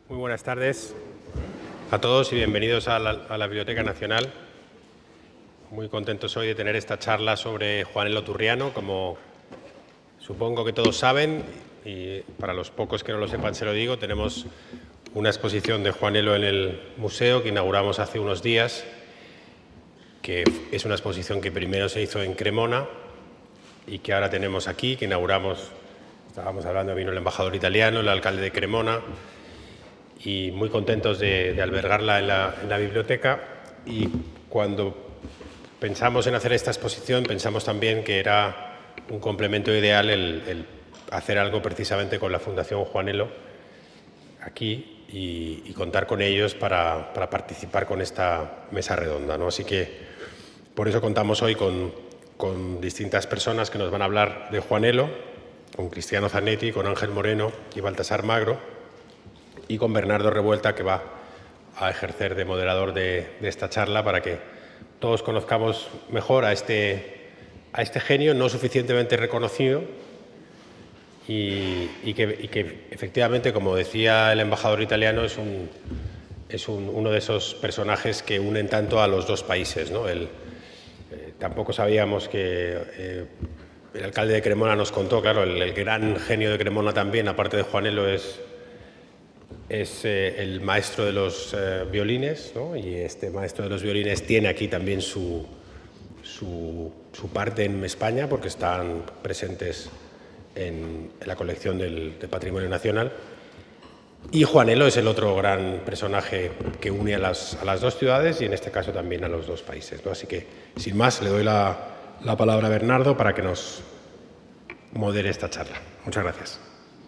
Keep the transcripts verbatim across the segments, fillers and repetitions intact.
Muy buenas tardes a todos y bienvenidos a la, a la Biblioteca Nacional. Muy contentos hoy de tener esta charla sobre Juanelo Turriano. Como supongo que todos saben, y para los pocos que no lo sepan se lo digo, tenemos una exposición de Juanelo en el museo que inauguramos hace unos días, que es una exposición que primero se hizo en Cremona y que ahora tenemos aquí, que inauguramos, estábamos hablando, vino el embajador italiano, el alcalde de Cremona, y muy contentos de, de albergarla en la, en la biblioteca. Y cuando pensamos en hacer esta exposición, pensamos también que era un complemento ideal el, el hacer algo precisamente con la Fundación Juanelo aquí y, y contar con ellos para, para participar con esta mesa redonda, ¿no? Así que por eso contamos hoy con, con distintas personas que nos van a hablar de Juanelo, con Cristiano Zanetti, con Ángel Moreno y Baltasar Magro, y con Bernardo Revuelta, que va a ejercer de moderador de, de esta charla para que todos conozcamos mejor a este, a este genio no suficientemente reconocido y, y, que, y que efectivamente, como decía el embajador italiano, es, un, es un, uno de esos personajes que unen tanto a los dos países, ¿no? El, eh, tampoco sabíamos que eh, el alcalde de Cremona nos contó, claro, el, el gran genio de Cremona también, aparte de Juanelo, es... es eh, el maestro de los eh, violines, ¿no? Y este maestro de los violines tiene aquí también su, su, su parte en España, porque están presentes en, en la colección del, del Patrimonio Nacional. Y Juanelo es el otro gran personaje que une a las, a las dos ciudades y en este caso también a los dos países, ¿no? Así que, sin más, le doy la, la palabra a Bernardo para que nos modere esta charla. Muchas gracias.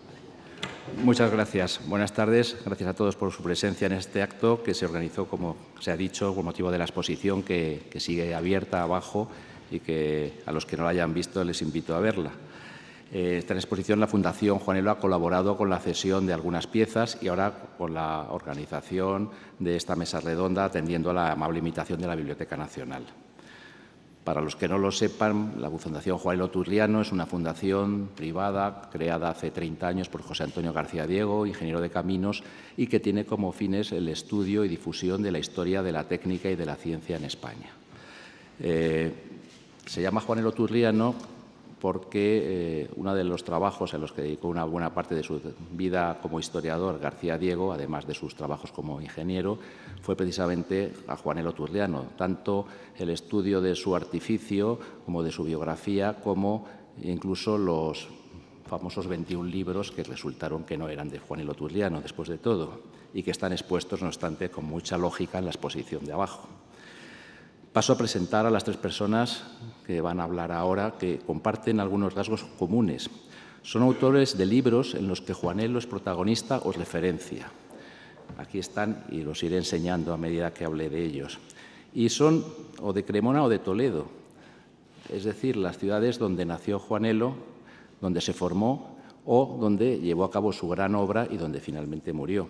Muchas gracias. Buenas tardes. Gracias a todos por su presencia en este acto que se organizó, como se ha dicho, con motivo de la exposición que, que sigue abierta abajo y que a los que no la hayan visto les invito a verla. Eh, esta exposición la Fundación Juanelo ha colaborado con la cesión de algunas piezas y ahora con la organización de esta mesa redonda atendiendo a la amable invitación de la Biblioteca Nacional. Para los que no lo sepan, la Fundación Juanelo Turriano es una fundación privada creada hace treinta años por José Antonio García Diego, ingeniero de caminos, y que tiene como fines el estudio y difusión de la historia de la técnica y de la ciencia en España. Eh, se llama Juanelo Turriano porque eh, uno de los trabajos en los que dedicó una buena parte de su vida como historiador García Diego, además de sus trabajos como ingeniero, fue precisamente a Juanelo Turriano, tanto el estudio de su artificio como de su biografía, como incluso los famosos veintiún libros que resultaron que no eran de Juanelo Turriano, después de todo, y que están expuestos, no obstante, con mucha lógica en la exposición de abajo. Paso a presentar a las tres personas que van a hablar ahora, que comparten algunos rasgos comunes. Son autores de libros en los que Juanelo es protagonista o es referencia. Aquí están y los iré enseñando a medida que hable de ellos. Y son o de Cremona o de Toledo, es decir, las ciudades donde nació Juanelo, donde se formó o donde llevó a cabo su gran obra y donde finalmente murió.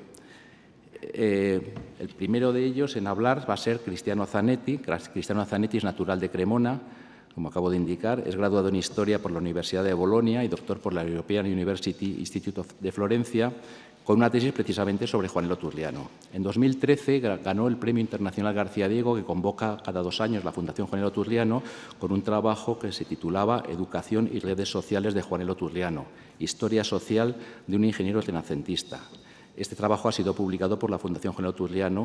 Eh, el primero de ellos en hablar va a ser Cristiano Zanetti. Cristiano Zanetti es natural de Cremona, como acabo de indicar, es graduado en Historia por la Universidad de Bolonia y doctor por la European University Institute de Florencia, con una tesis precisamente sobre Juanelo Turriano. En dos mil trece ganó el Premio Internacional García Diego, que convoca cada dos años la Fundación Juanelo Turriano, con un trabajo que se titulaba Educación y redes sociales de Juanelo Turriano, historia social de un ingeniero renacentista. Este trabajo ha sido publicado por la Fundación Juanelo Turriano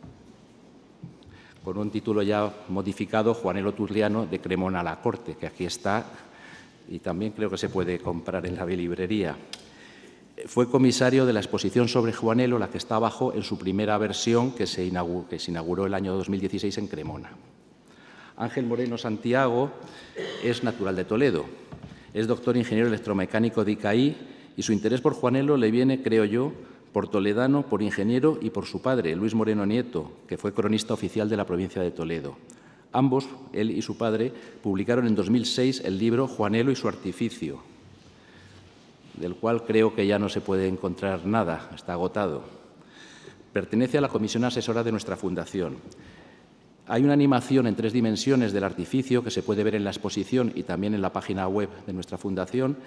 con un título ya modificado, Juanelo Turriano de Cremona a la Corte, que aquí está y también creo que se puede comprar en la librería. Fue comisario de la exposición sobre Juanelo, la que está abajo, en su primera versión, que se inauguró, que se inauguró el año dos mil dieciséis en Cremona. Ángel Moreno Santiago es natural de Toledo. Es doctor ingeniero electromecánico de I C A I y su interés por Juanelo le viene, creo yo, por toledano, por ingeniero y por su padre, Luis Moreno Nieto, que fue cronista oficial de la provincia de Toledo. Ambos, él y su padre, publicaron en dos mil seis el libro Juanelo y su artificio, del cual creo que ya no se puede encontrar nada, está agotado. Pertenece a la comisión asesora de nuestra fundación. Hay una animación en tres dimensiones del artificio que se puede ver en la exposición y también en la página web de nuestra fundación,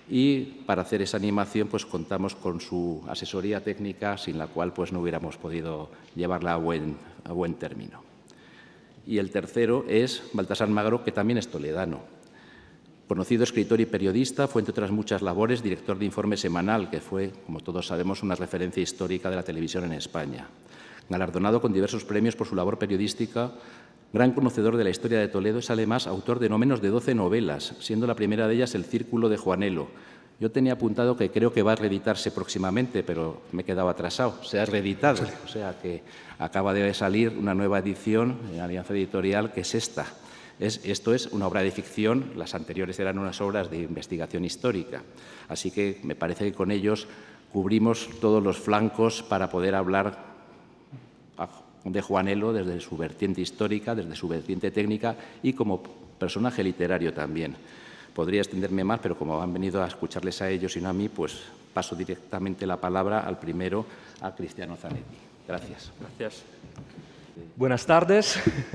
y para hacer esa animación pues contamos con su asesoría técnica, sin la cual pues no hubiéramos podido llevarla a buen, a buen término. Y el tercero es Baltasar Magro, que también es toledano. Conocido escritor y periodista, fue, entre otras muchas labores, director de Informe Semanal, que fue, como todos sabemos, una referencia histórica de la televisión en España. Galardonado con diversos premios por su labor periodística, gran conocedor de la historia de Toledo, es además autor de no menos de doce novelas, siendo la primera de ellas El Círculo de Juanelo. Yo tenía apuntado que creo que va a reeditarse próximamente, pero me he quedado atrasado. Se ha reeditado, o sea que acaba de salir una nueva edición en Alianza Editorial, que es esta. Es, esto es una obra de ficción, las anteriores eran unas obras de investigación histórica. Así que me parece que con ellos cubrimos todos los flancos para poder hablar de Juanelo desde su vertiente histórica, desde su vertiente técnica y como personaje literario también. Podría extenderme más, pero como han venido a escucharles a ellos y no a mí, pues paso directamente la palabra al primero, a Cristiano Zanetti. Gracias. Gracias. Buenas tardes.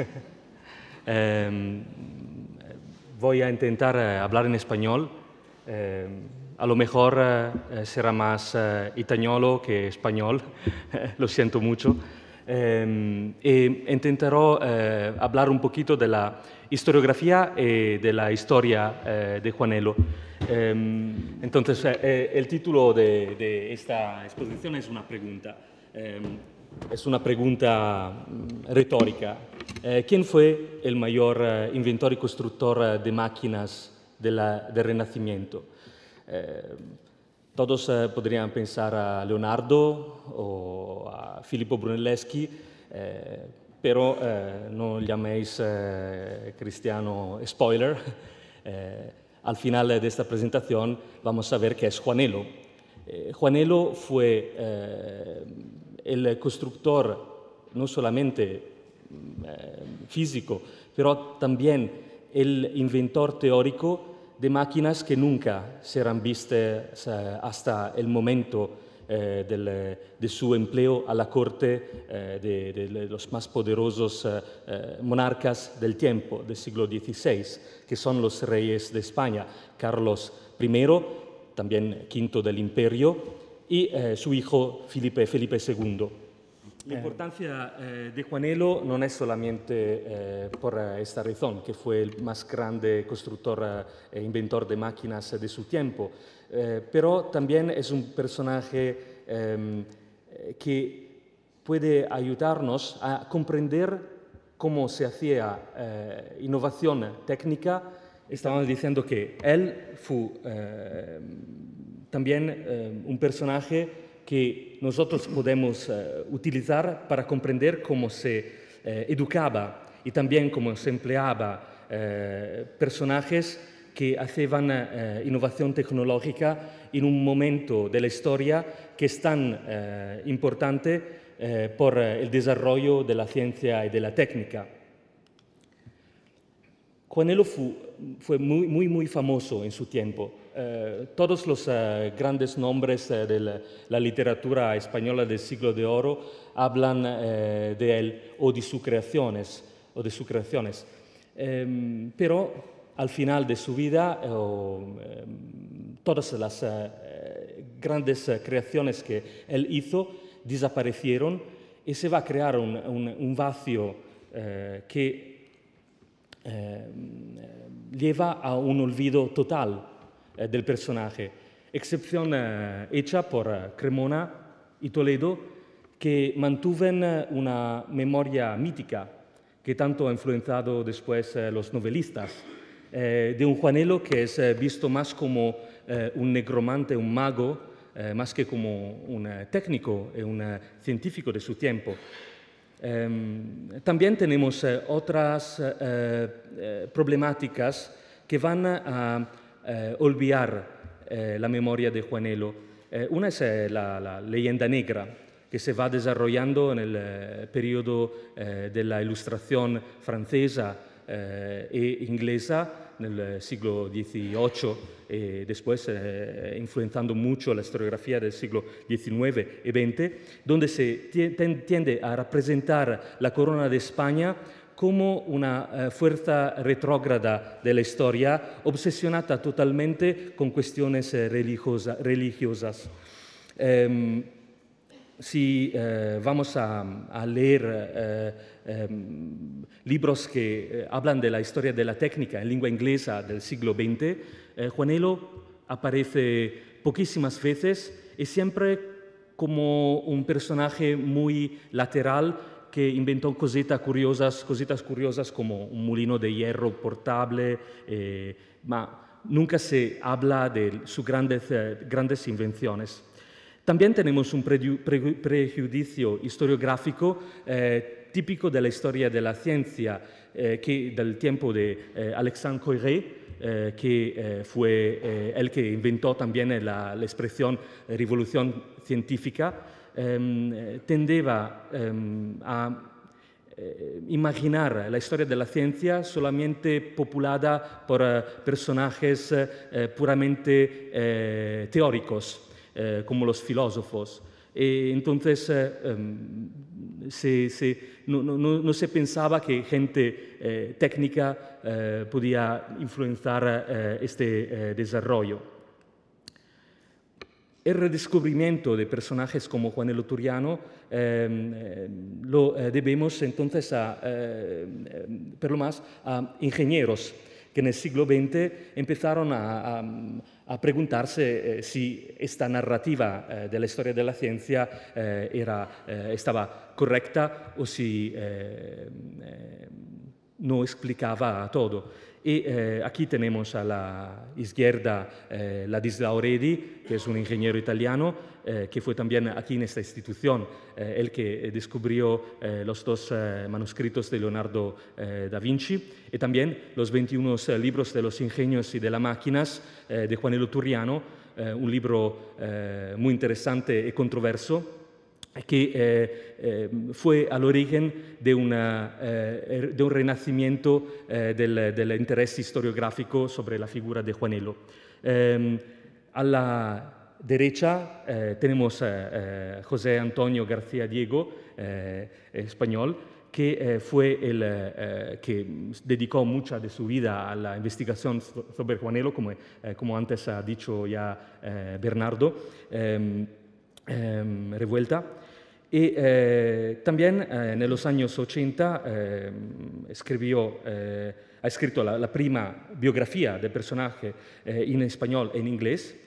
eh, voy a intentar eh, hablar en español. Eh, a lo mejor eh, será más eh, italiano que español. Lo siento mucho. Eh, e intenterò eh, hablar un poquito de la historiografía y de la historia eh, de Juanelo. Eh, entonces, eh, el título de, de esta exposición es una pregunta. Eh, es una pregunta retórica. Eh, ¿Quién fue el mayor eh, inventor y constructor eh, de máquinas de la, del Renacimiento? Eh, Todos eh, podrían pensar a Leonardo o a Filippo Brunelleschi, eh, pero eh, no llaméis eh, Cristiano spoiler. Eh, al final de esta presentación vamos a ver que es Juanelo. Eh, Juanelo fue eh, el constructor no solamente eh, físico, pero también el inventor teórico de máquinas que nunca serán vistas eh, hasta el momento eh, del, de su empleo a la corte eh, de, de los más poderosos eh, eh, monarcas del tiempo, del siglo dieciséis, que son los reyes de España, Carlos primero, también quinto del imperio, y eh, su hijo Felipe, Felipe segundo. La importancia eh, de Juanelo no es solamente eh, por esta razón, que fue el más grande constructor e inventor de máquinas de su tiempo, eh, pero también es un personaje eh, que puede ayudarnos a comprender cómo se hacía eh, innovación técnica. Estábamos diciendo que él fue eh, también eh, un personaje que nosotros podemos uh, utilizar para comprender cómo se uh, educaba y también cómo se empleaba uh, personajes que hacían uh, innovación tecnológica en un momento de la historia que es tan uh, importante uh, por uh, el desarrollo de la ciencia y de la técnica. Juanelo fu, fue muy, muy, muy famoso en su tiempo. Uh, todos los uh, grandes nombres uh, de la, la literatura española del siglo de oro hablan uh, de él o de sus creaciones. O de sus creaciones. Um, pero al final de su vida, uh, um, todas las uh, grandes uh, creaciones que él hizo desaparecieron y se va a crear un, un, un vacío uh, que eh, lleva a un olvido total eh, del personaje, excepción eh, hecha por eh, Cremona y Toledo, que mantuven una memoria mítica que tanto ha influenciado después eh, los novelistas, eh, de un Juanelo que es eh, visto más como eh, un negromante, un mago, eh, más que como un eh, técnico y un eh, científico de su tiempo. Eh, también tenemos eh, otras eh, eh, problemáticas que van a eh, olvidar eh, la memoria de Juanelo. Eh, una es eh, la, la leyenda negra, que se va desarrollando en el eh, periodo eh, de la Ilustración francesa eh, e inglesa, en el siglo dieciocho, y después eh, influenciando mucho la historiografía del siglo diecinueve y veinte, donde se tiende a representar la corona de España como una eh, fuerza retrógrada de la historia, obsesionada totalmente con cuestiones eh, religiosa, religiosas. Eh, si eh, vamos a, a leer eh, eh, libros que eh, hablan de la historia de la técnica en lengua inglesa del siglo veinte, eh, Juanelo aparece poquísimas veces y siempre como un personaje muy lateral que inventó cositas curiosas, cositas curiosas como un molino de hierro portable, eh, ma nunca se habla de sus grandes, eh, grandes invenciones. También tenemos un prejuicio historiográfico eh, típico de la historia de la ciencia, eh, que del tiempo de eh, Alexandre Koyré, eh, que eh, fue eh, el que inventó también la, la expresión eh, revolución científica, eh, tendeva eh, a eh, imaginar la historia de la ciencia solamente populada por eh, personajes eh, puramente eh, teóricos, Eh, como los filósofos. Y entonces eh, um, se, se, no, no, no se pensaba que gente eh, técnica eh, podía influenciar eh, este eh, desarrollo. El redescubrimiento de personajes como Juanelo Turriano eh, lo eh, debemos entonces a, eh, por lo más a ingenieros que en el siglo veinte empezaron a, a, a preguntarse eh, si esta narrativa eh, de la historia de la ciencia eh, era, eh, estaba correcta o si eh, eh, no explicaba todo. Y eh, aquí tenemos a la izquierda eh, Ladislao Redi, que es un ingeniero italiano, eh, que fue también aquí en esta institución eh, el que descubrió eh, los dos eh, manuscritos de Leonardo eh, da Vinci, y también los veintiuno eh, libros de los ingenios y de las máquinas eh, de Juanelo Turriano, eh, un libro eh, muy interesante y controverso, que eh, eh, fue al origen de, una, eh, de un renacimiento eh, del, del interés historiográfico sobre la figura de Juanelo. Eh, a la derecha eh, tenemos a José Antonio García Diego, eh, español, que eh, fue el eh, que dedicó mucha de su vida a la investigación sobre Juanelo, como, eh, como antes ha dicho ya eh, Bernardo eh, eh, Revuelta. Y eh, también eh, en los años ochenta eh, escribió, eh, ha escrito la, la prima biografía del personaje eh, en español e en inglés.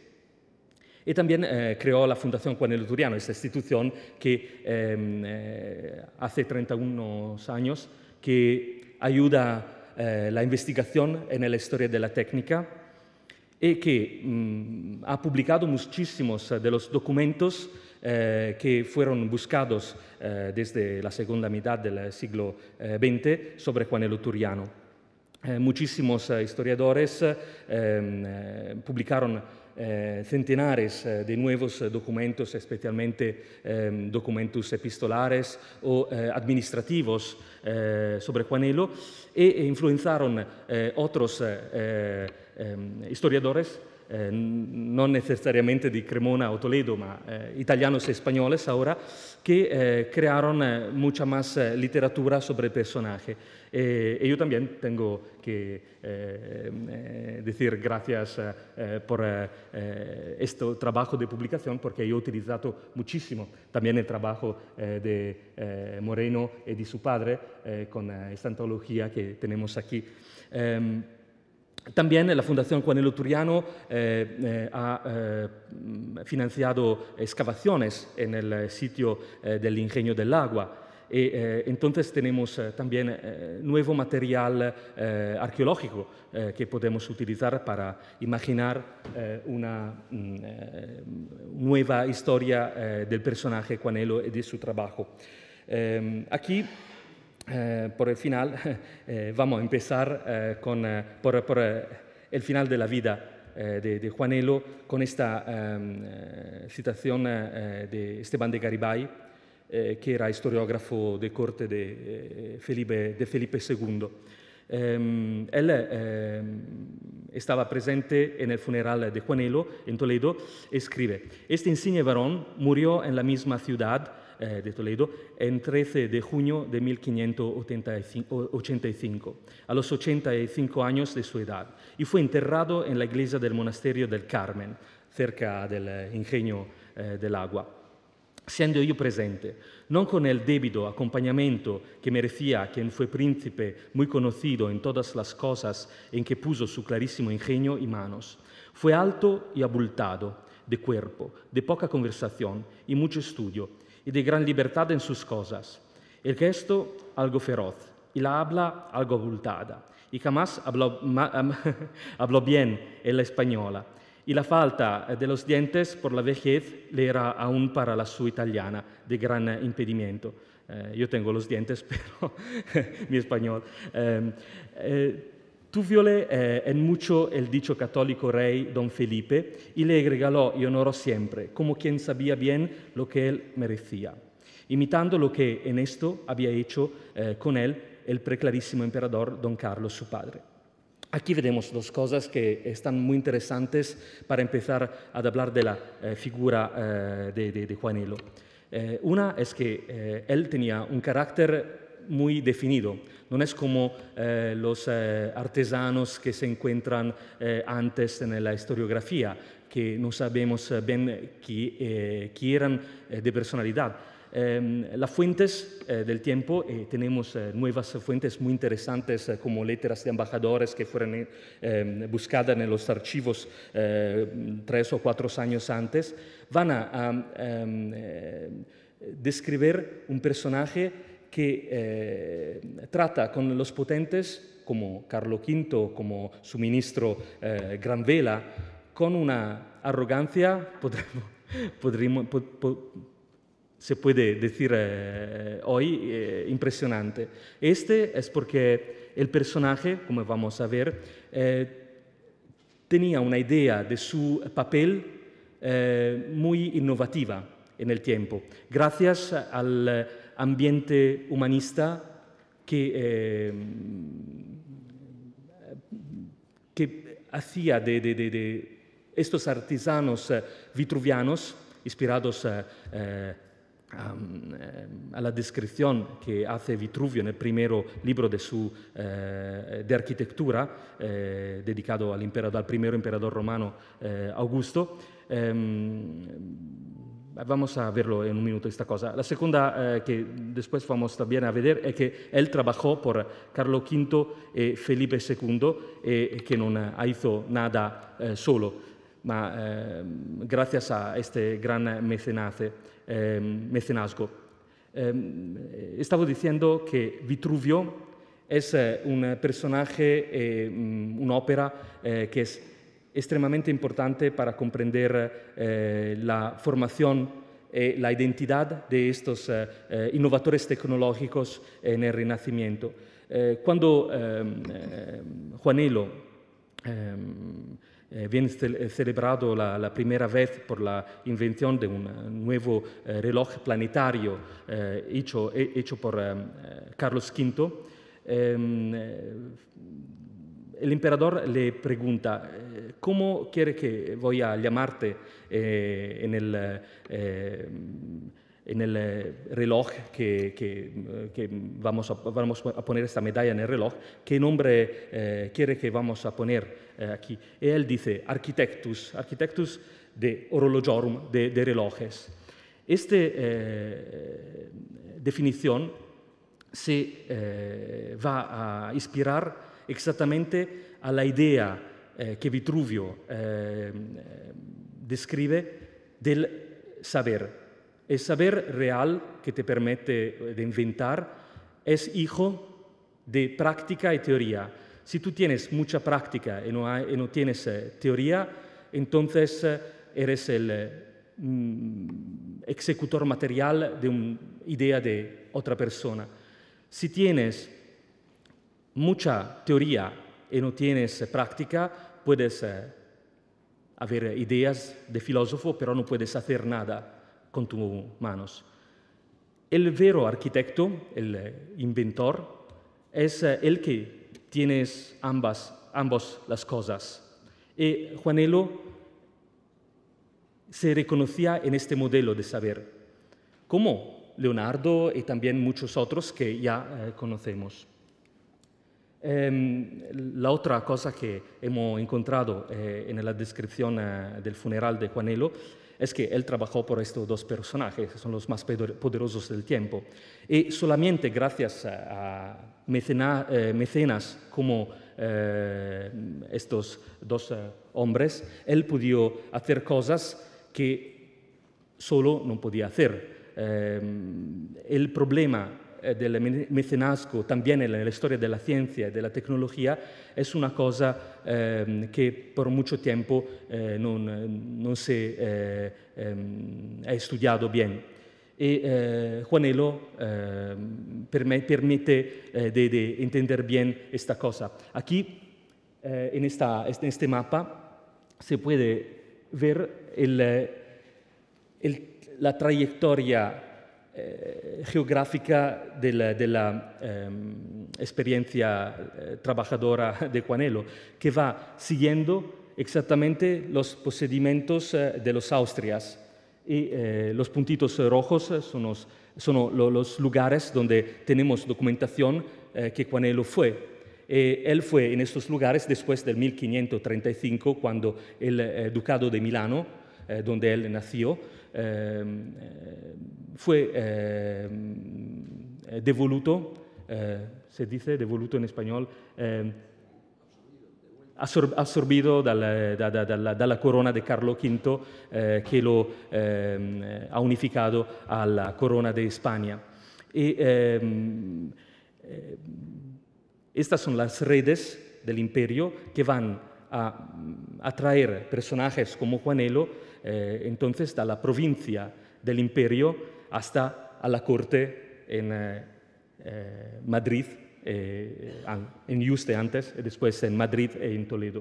Y también eh, creó la Fundación Juanelo Turriano, esta institución que eh, eh, hace treinta y uno años que ayuda eh, la investigación en la historia de la técnica y que mm, ha publicado muchísimos de los documentos Eh, que fueron buscados eh, desde la segunda mitad del siglo veinte sobre Juanelo Turriano. Eh, muchísimos eh, historiadores eh, eh, publicaron eh, centenares eh, de nuevos documentos, especialmente eh, documentos epistolares o eh, administrativos eh, sobre Juanelo, e influenciaron eh, otros eh, eh, historiadores, Eh, no necesariamente de Cremona o Toledo, ma eh, italianos y españoles ahora, que eh, crearon eh, mucha más eh, literatura sobre el personaje. Eh, y yo también tengo que eh, eh, decir gracias eh, por eh, este trabajo de publicación, porque yo he utilizado muchísimo también el trabajo eh, de eh, Moreno y de su padre eh, con eh, esta antología que tenemos aquí. Eh, También la Fundación Juanelo Turriano eh, eh, ha eh, financiado excavaciones en el sitio eh, del Ingenio del Agua. Y, eh, entonces tenemos eh, también eh, nuevo material eh, arqueológico eh, que podemos utilizar para imaginar eh, una eh, nueva historia eh, del personaje Juanelo y de su trabajo. Eh, aquí Eh, por el final, eh, vamos a empezar eh, con, eh, por, por eh, el final de la vida eh, de, de Juanelo, con esta eh, citación eh, de Esteban de Garibay, eh, que era historiógrafo de corte de, eh, Felipe, de Felipe segundo. Eh, él eh, estaba presente en el funeral de Juanelo en Toledo y escribe: «Este insigne varón murió en la misma ciudad eh, de Toledo el trece de junio de mil quinientos ochenta y cinco, a los ochenta y cinco años de su edad, y fue enterrado en la iglesia del monasterio del Carmen, cerca del ingenio eh, del agua. Siendo yo presente, no con el debido acompañamiento que merecía quien fue príncipe muy conocido en todas las cosas en que puso su clarísimo ingenio y manos. Fue alto y abultado, de cuerpo, de poca conversación y mucho estudio, y de gran libertad en sus cosas. El gesto algo feroz, y la habla algo abultada, y jamás habló, habló bien en la española. Y la falta de los dientes por la vejez le era aún para la su italiana de gran impedimento. Eh, yo tengo los dientes, pero mi español. Eh, eh, tuviole eh, en mucho el dicho católico rey don Felipe y le regaló y honoró siempre, como quien sabía bien lo que él merecía, imitando lo que en esto había hecho eh, con él el preclarísimo emperador don Carlos, su padre. Aquí vemos dos cosas que están muy interesantes para empezar a hablar de la eh, figura eh, de, de, de Juanelo. Eh, una es que eh, él tenía un carácter muy definido. No es como eh, los eh, artesanos que se encuentran eh, antes en la historiografía, que no sabemos bien quién eh, eran eh, de personalidad. Eh, las fuentes eh, del tiempo, eh, tenemos eh, nuevas fuentes muy interesantes eh, como letras de embajadores que fueron eh, buscadas en los archivos eh, tres o cuatro años antes, van a, a eh, describir un personaje que eh, trata con los potentes, como Carlo quinto, como su ministro eh, Granvela, con una arrogancia, podremos, podremos, pod, pod, se puede decir eh, hoy, eh, impresionante. Este es porque el personaje, como vamos a ver, eh, tenía una idea de su papel eh, muy innovativa en el tiempo, gracias al ambiente humanista que, eh, que hacía de, de, de, de estos artesanos eh, vitruvianos, inspirados eh, eh, Um, eh, a la descripción que hace Vitruvio en el primer libro de su eh, de arquitectura eh, dedicado al, emperador, al primer emperador romano eh, Augusto. Eh, vamos a verlo en un minuto esta cosa. La segunda eh, que después vamos también a ver es que él trabajó por Carlo quinto y Felipe segundo y que no hizo nada eh, solo, ma eh, gracias a este gran mecenace. Eh, mecenazgo. Eh, estaba diciendo que Vitruvio es eh, un personaje, eh, un'opera eh, que es extremadamente importante para comprender eh, la formación y la identidad de estos eh, eh, innovadores tecnológicos en el Renacimiento. Eh, cuando eh, eh, Juanelo eh, Eh, viene celebrado la, la primera vez por la invención de un nuevo eh, reloj planetario eh, hecho, hecho por eh, Carlos quinto. Eh, el emperador le pregunta, eh, ¿cómo quiere que voy a llamarte eh, en el... Eh, en el reloj que, que, que vamos, a, vamos a poner esta medalla en el reloj, ¿qué nombre eh, quiere que vamos a poner eh, aquí? Y él dice Architectus, Architectus de Horologiorum, de, de relojes. Esta eh, definición se eh, va a inspirar exactamente a la idea eh, que Vitruvio eh, describe del saber. El saber real que te permite de inventar es hijo de práctica y teoría. Si tú tienes mucha práctica y no, hay, y no tienes eh, teoría, entonces eh, eres el eh, mm, ejecutor material de una idea de otra persona. Si tienes mucha teoría y no tienes eh, práctica, puedes eh, haber ideas de filósofo, pero no puedes hacer nada con tus manos. El vero arquitecto, el inventor, es el que tiene ambas, ambas las cosas. Y Juanelo se reconocía en este modelo de saber. ¿Cómo Leonardo y también muchos otros que ya eh, conocemos. Eh, la otra cosa que hemos encontrado eh, en la descripción eh, del funeral de Juanelo es que él trabajó por estos dos personajes, que son los más poderosos del tiempo. Y solamente gracias a mecena, eh, mecenas como eh, estos dos eh, hombres, él pudo hacer cosas que solo no podía hacer. Eh, el problema del mecenazgo también en la historia de la ciencia y de la tecnología es una cosa eh, que por mucho tiempo eh, no, no se eh, eh, ha estudiado bien. Y eh, Juanelo eh, permite eh, de, de entender bien esta cosa. Aquí, eh, en, esta, en este mapa, se puede ver el, el, la trayectoria Eh, geográfica de la, de la eh, experiencia eh, trabajadora de Juanelo, que va siguiendo exactamente los procedimientos eh, de los Austrias. Y eh, los puntitos rojos son los, son los lugares donde tenemos documentación eh, que Juanelo fue. Eh, él fue en estos lugares después del mil quinientos treinta y cinco, cuando el eh, Ducado de Milano, eh, donde él nació, eh, fue eh, devoluto, eh, se dice devoluto en español, eh, absorbido dalla, dalla, dalla, dalla corona de Carlo quinto, eh, que lo eh, ha unificado a la corona de España. Y, eh, eh, estas son las redes del imperio que van a atraer personajes como Juanelo, eh, entonces da la provincia del imperio hasta a la corte en eh, eh, Madrid, eh, en Yuste antes, y después en Madrid y en Toledo.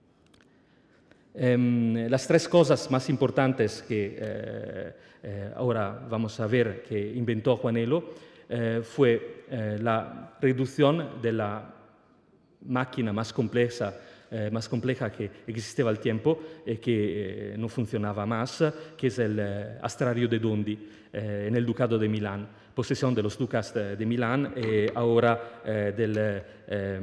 Eh, las tres cosas más importantes que eh, eh, ahora vamos a ver que inventó Juanelo eh, fue eh, la reducción de la máquina más compleja Eh, más compleja que existeva al tiempo y que eh, no funcionaba más, que es el eh, astrario de Dondi eh, en el Ducado de Milán, posesión de los ducas de, de Milán y ahora eh, del, eh,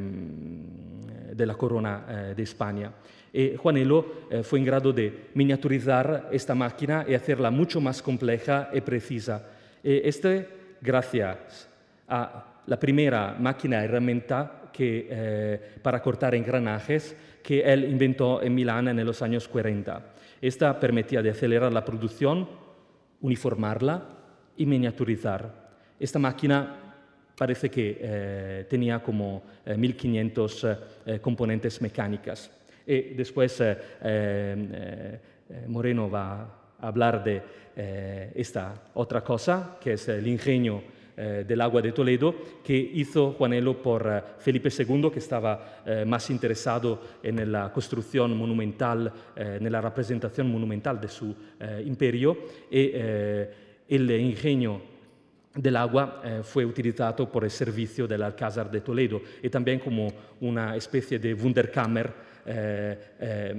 de la corona eh, de España. Y Juanelo eh, fue en grado de miniaturizar esta máquina y hacerla mucho más compleja y precisa. Y este gracias a la primera máquina herramienta que, eh, para cortar engranajes que él inventó en Milán en los años cuarenta. Esta permitía de acelerar la producción, uniformarla y miniaturizar. Esta máquina parece que eh, tenía como eh, mil quinientos eh, componentes mecánicas. Y después eh, eh, Moreno va a hablar de eh, esta otra cosa, que es el ingenio Eh, del agua de Toledo, que hizo Juanelo por eh, Felipe segundo, que estaba eh, más interesado en la construcción monumental, eh, en la representación monumental de su eh, imperio, y eh, el ingenio del agua eh, fue utilizado por el servicio del Alcázar de Toledo y también como una especie de Wunderkammer eh, eh,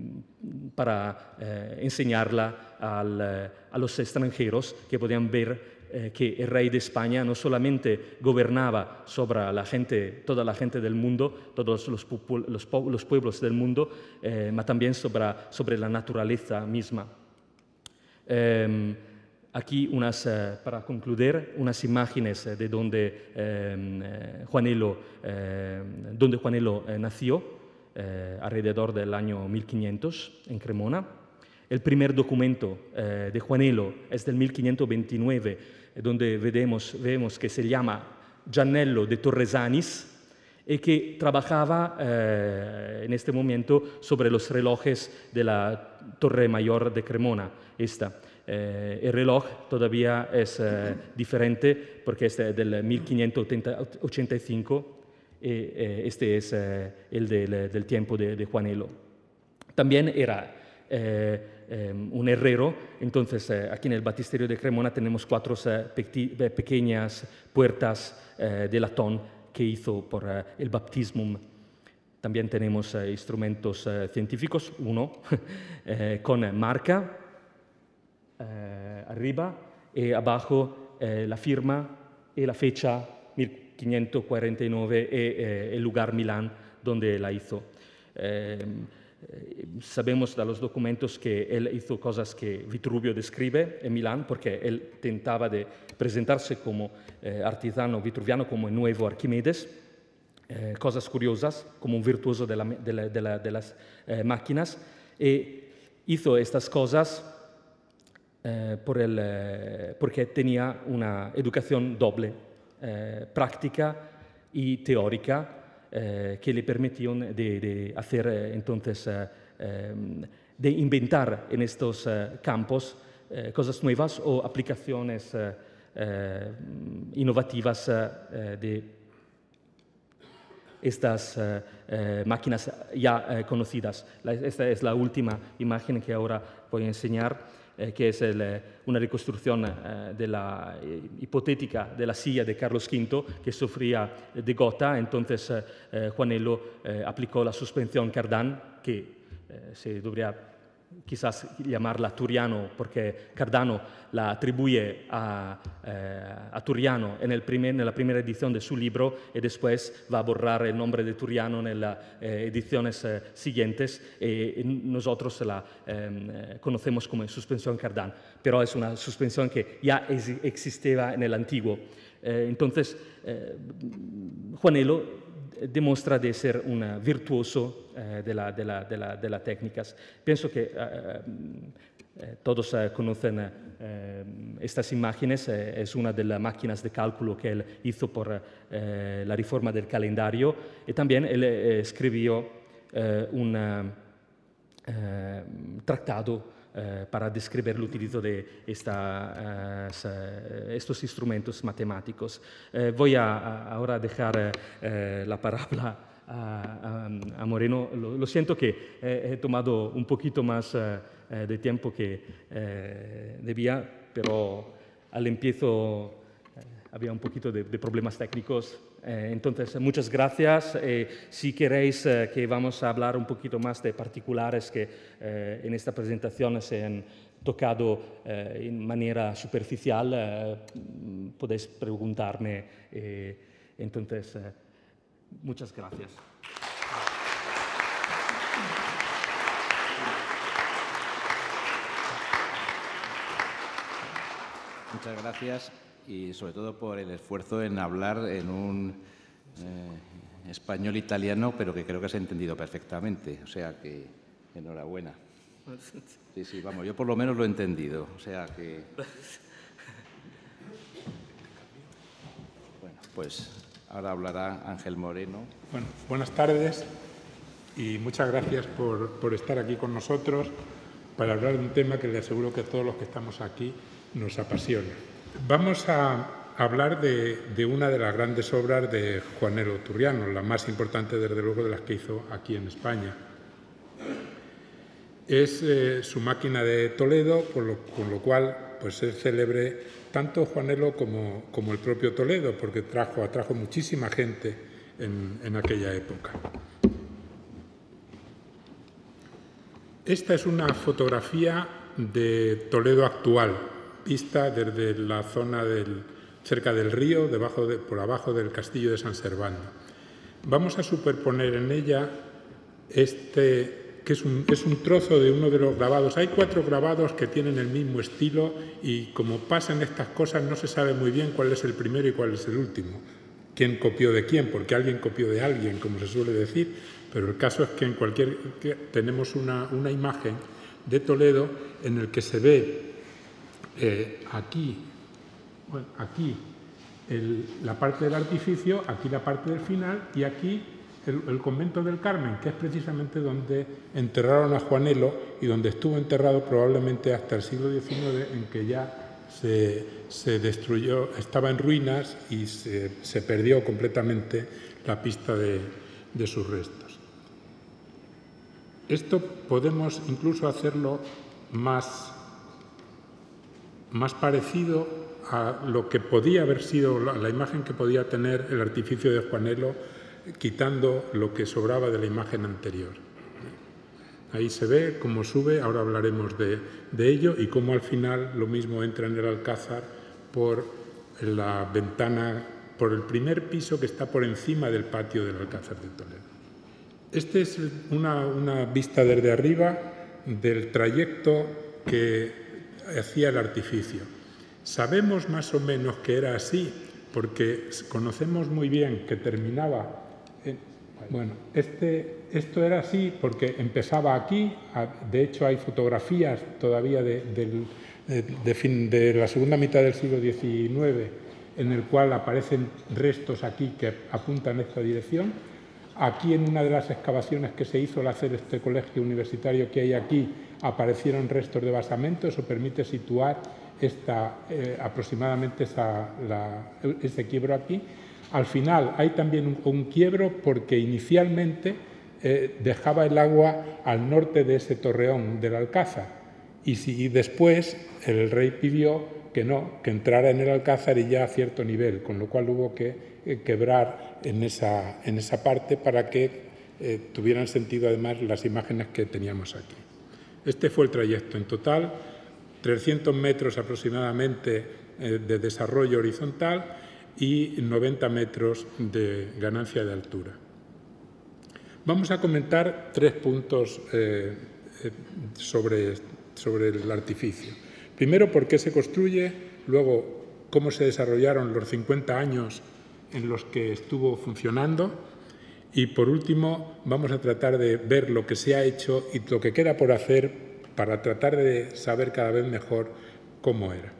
para eh, enseñarla al, eh, a los extranjeros que podían ver Eh, que el rey de España no solamente gobernaba sobre la gente, toda la gente del mundo, todos los, los, los pueblos del mundo, eh, pero también sobre, sobre la naturaleza misma. Eh, aquí, unas, eh, para concluir, unas imágenes de donde eh, Juanelo, eh, donde Juanelo eh, nació, eh, alrededor del año mil quinientos, en Cremona. El primer documento eh, de Juanelo es del mil quinientos veintinueve, donde vemos, vemos que se llama Giannello de Torresanis y que trabajaba eh, en este momento sobre los relojes de la Torre Mayor de Cremona. Esta. Eh, el reloj todavía es eh, diferente porque es del mil quinientos ochenta y cinco y eh, este es eh, el del, del tiempo de, de Juanelo. También era Eh, eh, un herrero, entonces eh, aquí en el baptisterio de Cremona tenemos cuatro eh, pe pequeñas puertas eh, de latón que hizo por eh, el baptismum. También tenemos eh, instrumentos eh, científicos, uno eh, con marca eh, arriba y abajo eh, la firma y la fecha mil quinientos cuarenta y nueve y eh, el lugar Milán donde la hizo. Eh, eh, sabemos de los documentos que él hizo cosas que Vitruvio describe en Milán, porque él tentaba de presentarse como eh, artesano vitruviano, como el nuevo Arquimedes. Eh, cosas curiosas, como un virtuoso de, la, de, la, de, la, de las eh, máquinas, y hizo estas cosas eh, por el, eh, porque tenía una educación doble, eh, práctica y teórica, eh, que le permitían de, de hacer eh, entonces, eh, eh, de inventar en estos eh, campos eh, cosas nuevas o aplicaciones eh, eh, innovativas eh, de estas eh, eh, máquinas ya eh, conocidas. La, esta es la última imagen que ahora voy a enseñar, eh, que es el, eh, una reconstrucción eh, de la eh, hipotética de la silla de Carlos quinto, que sufría de gota. Entonces eh, eh, Juanello eh, aplicó la suspensión Cardán, que eh, se debería quizás llamarla Turiano, porque Cardano la atribuye a, eh, a Turiano en, el primer, en la primera edición de su libro y después va a borrar el nombre de Turiano en las eh, ediciones eh, siguientes y, y nosotros la eh, conocemos como suspensión Cardán, pero es una suspensión que ya ex existía en el antiguo. Eh, entonces, eh, Juanello demuestra de ser un virtuoso eh, de las de la, de la, de la técnicas. Pienso que eh, eh, todos eh, conocen eh, estas imágenes. Eh, es una de las máquinas de cálculo que él hizo por eh, la reforma del calendario, y también él eh, escribió eh, un eh, tratado Eh, para describir el utilizo de esta, eh, estos instrumentos matemáticos. Eh, voy a, a ahora dejar eh, la palabra a, a, a Moreno. Lo, lo siento que he, he tomado un poquito más eh, de tiempo que eh, debía, pero al empiezo eh, había un poquito de, de problemas técnicos. Eh, entonces, muchas gracias. Eh, si queréis eh, que vamos a hablar un poquito más de particulares que eh, en esta presentación se han tocado eh, en manera superficial, eh, podéis preguntarme. Eh, entonces, eh, muchas gracias. Muchas gracias. Y sobre todo por el esfuerzo en hablar en un eh, español italiano, pero que creo que se ha entendido perfectamente. O sea que enhorabuena. Sí, sí, vamos, yo por lo menos lo he entendido. O sea que... Bueno, pues ahora hablará Ángel Moreno. Bueno, buenas tardes y muchas gracias por, por estar aquí con nosotros para hablar de un tema que le aseguro que a todos los que estamos aquí nos apasiona. Vamos a hablar de, de una de las grandes obras de Juanello Turriano, la más importante, desde luego, de las que hizo aquí en España. Es eh, su máquina de Toledo, por lo, con lo cual pues, es célebre tanto Juanello como, como el propio Toledo, porque trajo, atrajo muchísima gente en, en aquella época. Esta es una fotografía de Toledo actual, vista desde la zona del, cerca del río, debajo de, por abajo del castillo de San Servando. Vamos a superponer en ella este, que es un, es un trozo de uno de los grabados. Hay cuatro grabados que tienen el mismo estilo y como pasan estas cosas no se sabe muy bien cuál es el primero y cuál es el último. Quién copió de quién, porque alguien copió de alguien, como se suele decir, pero el caso es que en cualquier que tenemos una, una imagen de Toledo en el que se ve Eh, aquí, bueno, aquí el, la parte del artificio, aquí la parte del final y aquí el, el convento del Carmen, que es precisamente donde enterraron a Juanello y donde estuvo enterrado probablemente hasta el siglo diecinueve, en que ya se, se destruyó, estaba en ruinas y se, se perdió completamente la pista de, de sus restos. Esto podemos incluso hacerlo más más parecido a lo que podía haber sido la, la imagen que podía tener el artificio de Juanello, quitando lo que sobraba de la imagen anterior. Ahí se ve cómo sube, ahora hablaremos de, de ello, y cómo al final lo mismo entra en el Alcázar por la ventana, por el primer piso que está por encima del patio del Alcázar de Toledo. Esta es una, una vista desde arriba del trayecto que hacía el artificio. Sabemos más o menos que era así, porque conocemos muy bien que terminaba... En, bueno, este, esto era así porque empezaba aquí, de hecho hay fotografías todavía de, de, de, de, fin, de la segunda mitad del siglo diecinueve en el cual aparecen restos aquí que apuntan en esta dirección. Aquí en una de las excavaciones que se hizo al hacer este colegio universitario que hay aquí aparecieron restos de basamento, eso permite situar esta, eh, aproximadamente esa, la, ese quiebro aquí. Al final hay también un, un quiebro porque inicialmente eh, dejaba el agua al norte de ese torreón del Alcázar y, si, y después el rey pidió que no, que entrara en el Alcázar y ya a cierto nivel, con lo cual hubo que eh, quebrar en esa, en esa parte para que eh, tuvieran sentido además las imágenes que teníamos aquí. Este fue el trayecto en total, trescientos metros aproximadamente eh, de desarrollo horizontal y noventa metros de ganancia de altura. Vamos a comentar tres puntos eh, eh, sobre, sobre el artificio. Primero, por qué se construye, luego, cómo se desarrollaron los cincuenta años en los que estuvo funcionando y, por último, vamos a tratar de ver lo que se ha hecho y lo que queda por hacer para tratar de saber cada vez mejor cómo era.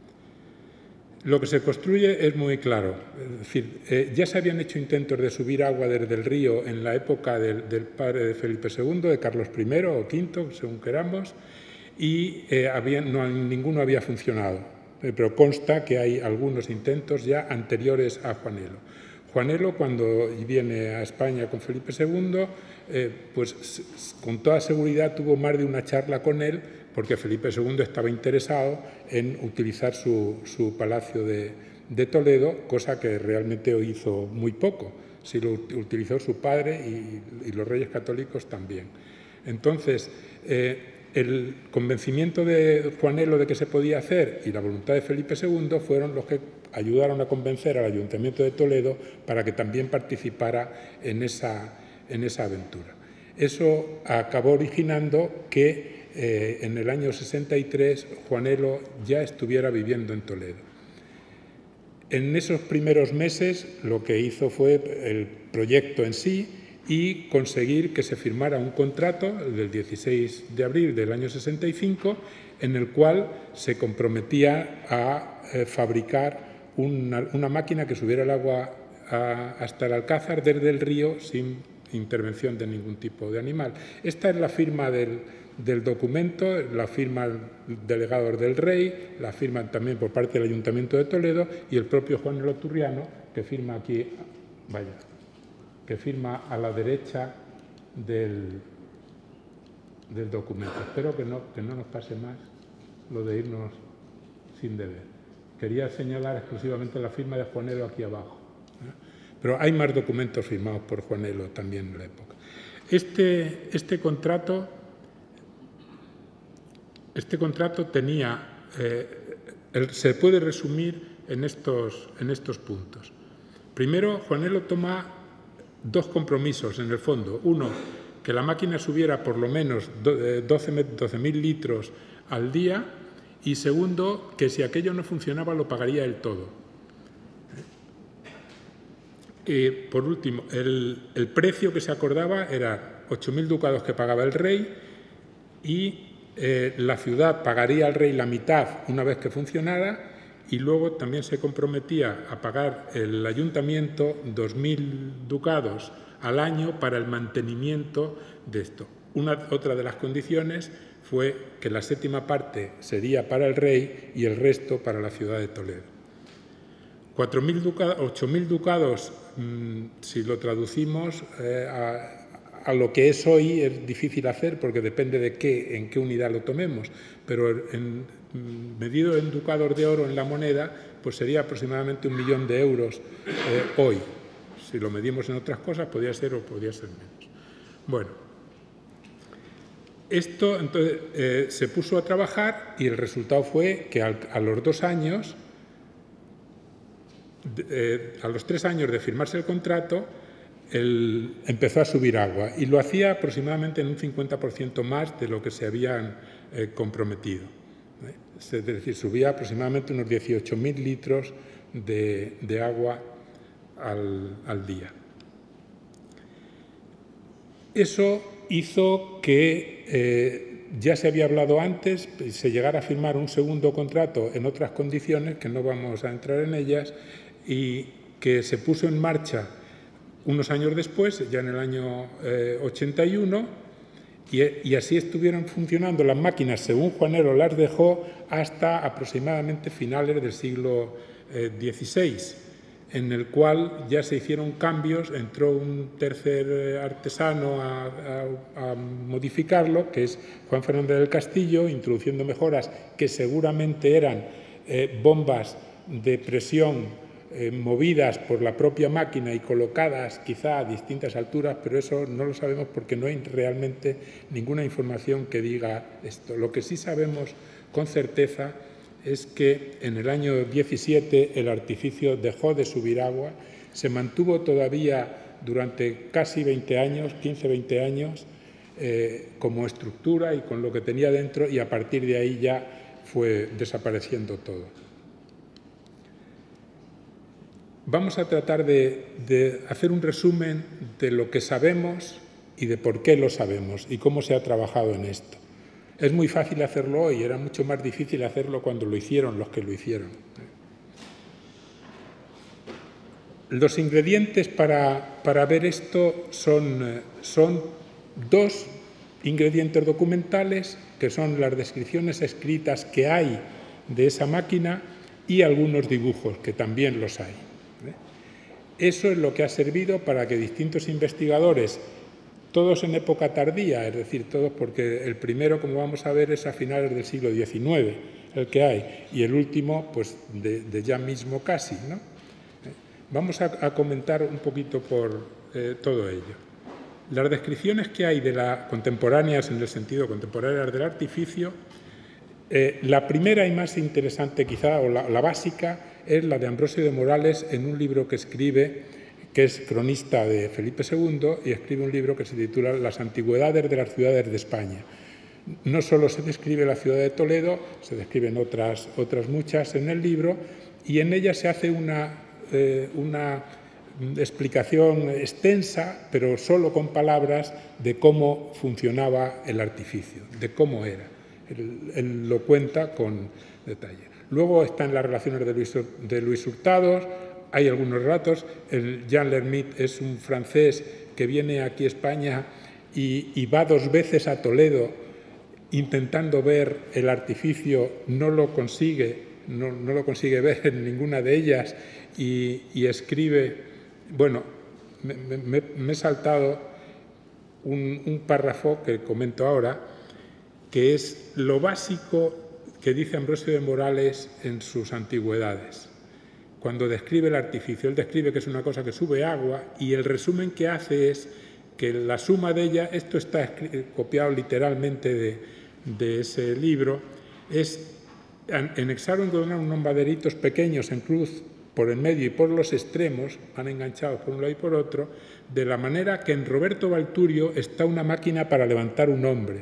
Lo que se construye es muy claro, es decir, eh, ya se habían hecho intentos de subir agua desde el río en la época del, del padre de Felipe segundo, de Carlos primero o quinto, según queramos, y eh, había, no, ninguno había funcionado, eh, pero consta que hay algunos intentos ya anteriores a Juanelo. Juanelo, cuando viene a España con Felipe segundo, eh, pues con toda seguridad tuvo más de una charla con él, porque Felipe segundo estaba interesado en utilizar su, su palacio de, de Toledo, cosa que realmente hizo muy poco. Sí lo utilizó su padre y, y los reyes católicos también. Entonces, eh, el convencimiento de Juanelo de que se podía hacer y la voluntad de Felipe segundo fueron los que ayudaron a convencer al Ayuntamiento de Toledo para que también participara en esa, en esa aventura. Eso acabó originando que Eh, en el año sesenta y tres Juanelo ya estuviera viviendo en Toledo. En esos primeros meses lo que hizo fue el proyecto en sí y conseguir que se firmara un contrato del dieciséis de abril del año sesenta y cinco en el cual se comprometía a eh, fabricar una, una máquina que subiera el agua a, hasta el Alcázar desde el río sin intervención de ningún tipo de animal. Esta es la firma del del documento, la firma el delegado del rey, la firma también por parte del Ayuntamiento de Toledo y el propio Juanelo Turriano, que firma aquí, vaya, que firma a la derecha del, del documento. Espero que no, que no nos pase más lo de irnos sin deber. Quería señalar exclusivamente la firma de Juanelo aquí abajo, ¿eh? Pero hay más documentos firmados por Juanelo también en la época. Este, este contrato Este contrato tenía, eh, el, se puede resumir en estos, en estos puntos. Primero, Juanelo toma dos compromisos en el fondo. Uno, que la máquina subiera por lo menos doce mil litros al día y segundo, que si aquello no funcionaba lo pagaría él todo. Y por último, el, el precio que se acordaba era ocho mil ducados que pagaba el rey y Eh, la ciudad pagaría al rey la mitad una vez que funcionara y luego también se comprometía a pagar el ayuntamiento dos mil ducados al año para el mantenimiento de esto. Una, otra de las condiciones fue que la séptima parte sería para el rey y el resto para la ciudad de Toledo. ocho mil ducados, mmm, si lo traducimos eh, a A lo que es hoy es difícil hacer porque depende de qué, en qué unidad lo tomemos, pero en, medido en ducados de oro en la moneda, pues sería aproximadamente un millón de euros eh, hoy. Si lo medimos en otras cosas, podría ser o podría ser menos. Bueno, esto entonces eh, se puso a trabajar y el resultado fue que al, a los dos años eh, a los tres años de firmarse el contrato, el, empezó a subir agua y lo hacía aproximadamente en un cincuenta por ciento más de lo que se habían eh, comprometido. ¿eh? Es decir, subía aproximadamente unos dieciocho mil litros de, de agua al, al día. Eso hizo que, eh, ya se había hablado antes, se llegara a firmar un segundo contrato en otras condiciones, que no vamos a entrar en ellas, y que se puso en marcha unos años después, ya en el año eh, ochenta y uno, y, y así estuvieron funcionando las máquinas según Juanelo las dejó hasta aproximadamente finales del siglo eh, dieciséis. En el cual ya se hicieron cambios, entró un tercer artesano a, a, a modificarlo, que es Juan Fernández del Castillo, introduciendo mejoras que seguramente eran eh, bombas de presión eh, movidas por la propia máquina y colocadas quizá a distintas alturas, pero eso no lo sabemos porque no hay realmente ninguna información que diga esto. Lo que sí sabemos con certeza es que en el año diecisiete el artificio dejó de subir agua, se mantuvo todavía durante casi veinte años, quince a veinte años, eh, como estructura y con lo que tenía dentro, y a partir de ahí ya fue desapareciendo todo. Vamos a tratar de, de hacer un resumen de lo que sabemos y de por qué lo sabemos y cómo se ha trabajado en esto. Es muy fácil hacerlo hoy, era mucho más difícil hacerlo cuando lo hicieron los que lo hicieron. Los ingredientes para, para ver esto son, son dos ingredientes documentales, que son las descripciones escritas que hay de esa máquina y algunos dibujos, que también los hay. Eso es lo que ha servido para que distintos investigadores, todos en época tardía, es decir, todos porque el primero, como vamos a ver, es a finales del siglo diecinueve, el que hay, y el último, pues, de, de ya mismo casi, ¿no? Vamos a, a comentar un poquito por eh, todo ello. Las descripciones que hay de la contemporáneas, en el sentido contemporáneas del artificio, eh, la primera y más interesante quizá, o la, la básica, es la de Ambrosio de Morales en un libro que escribe, que es cronista de Felipe segundo, y escribe un libro que se titula Las antigüedades de las ciudades de España. No solo se describe la ciudad de Toledo, se describen otras, otras muchas en el libro, y en ella se hace una, eh, una explicación extensa, pero solo con palabras, de cómo funcionaba el artificio, de cómo era. Él, él lo cuenta con detalle. Luego están las relaciones de Luis, de Luis Hurtado. Hay algunos ratos, el Jean Lermite es un francés que viene aquí a España y, y va dos veces a Toledo intentando ver el artificio, no lo consigue, no, no lo consigue ver en ninguna de ellas y, y escribe, bueno, me, me, me he saltado un, un párrafo que comento ahora, que es lo básico que dice Ambrosio de Morales en sus antigüedades. Cuando describe el artificio, él describe que es una cosa que sube agua y el resumen que hace es que la suma de ella, esto está copiado literalmente de, de ese libro, es en hexágono unos maderitos pequeños en cruz por el medio y por los extremos, van enganchados por un lado y por otro, de la manera que en Roberto Balturio está una máquina para levantar un hombre,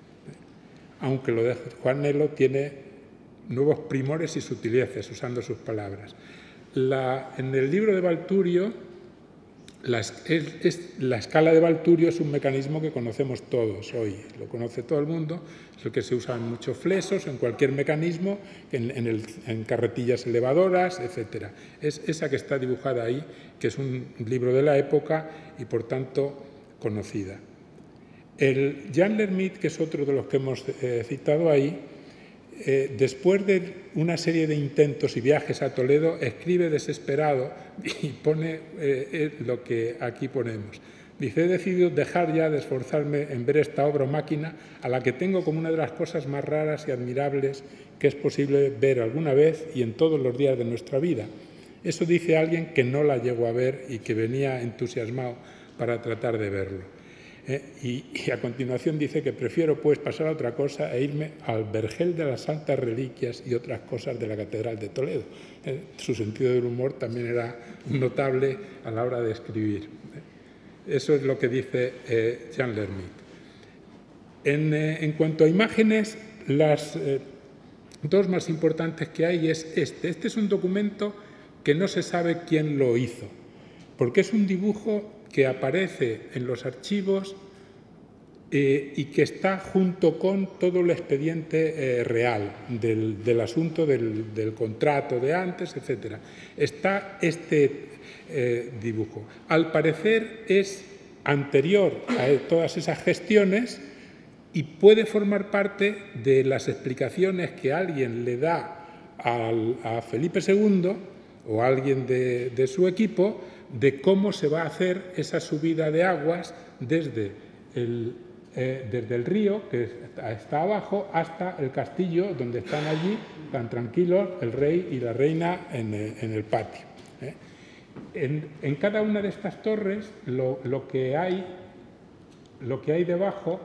aunque lo de Juanelo tiene nuevos primores y sutileces, usando sus palabras. La, en el libro de Balturio, la, es, es, la escala de Balturio es un mecanismo que conocemos todos hoy, lo conoce todo el mundo, es el que se usa en muchos flesos, en cualquier mecanismo, en, en, el, en carretillas elevadoras, etcétera. Es esa que está dibujada ahí, que es un libro de la época y, por tanto, conocida. El Jean Lermite, que es otro de los que hemos eh, citado ahí, Eh, después de una serie de intentos y viajes a Toledo, escribe desesperado y pone eh, eh, lo que aquí ponemos. Dice, he decidido dejar ya de esforzarme en ver esta obra o máquina a la que tengo como una de las cosas más raras y admirables que es posible ver alguna vez y en todos los días de nuestra vida. Eso dice alguien que no la llegó a ver y que venía entusiasmado para tratar de verlo. ¿eh? Y, y a continuación dice que prefiero pues pasar a otra cosa e irme al vergel de las santas reliquias y otras cosas de la Catedral de Toledo. ¿eh? Su sentido del humor también era notable a la hora de escribir. ¿eh? Eso es lo que dice eh, Jean Lermite. En, eh, en cuanto a imágenes, las eh, dos más importantes que hay es este. Este es un documento que no se sabe quién lo hizo, porque es un dibujo que aparece en los archivos eh, y que está junto con todo el expediente eh, real del, del asunto del, del contrato de antes, etcétera. Está este eh, dibujo. Al parecer es anterior a todas esas gestiones y puede formar parte de las explicaciones que alguien le da al, a Felipe segundo o a alguien de, de su equipo de cómo se va a hacer esa subida de aguas desde el, eh, desde el río, que está abajo, hasta el castillo, donde están allí tan tranquilos el rey y la reina en, en el patio. ¿eh? En, en cada una de estas torres lo, lo, que hay, lo que hay debajo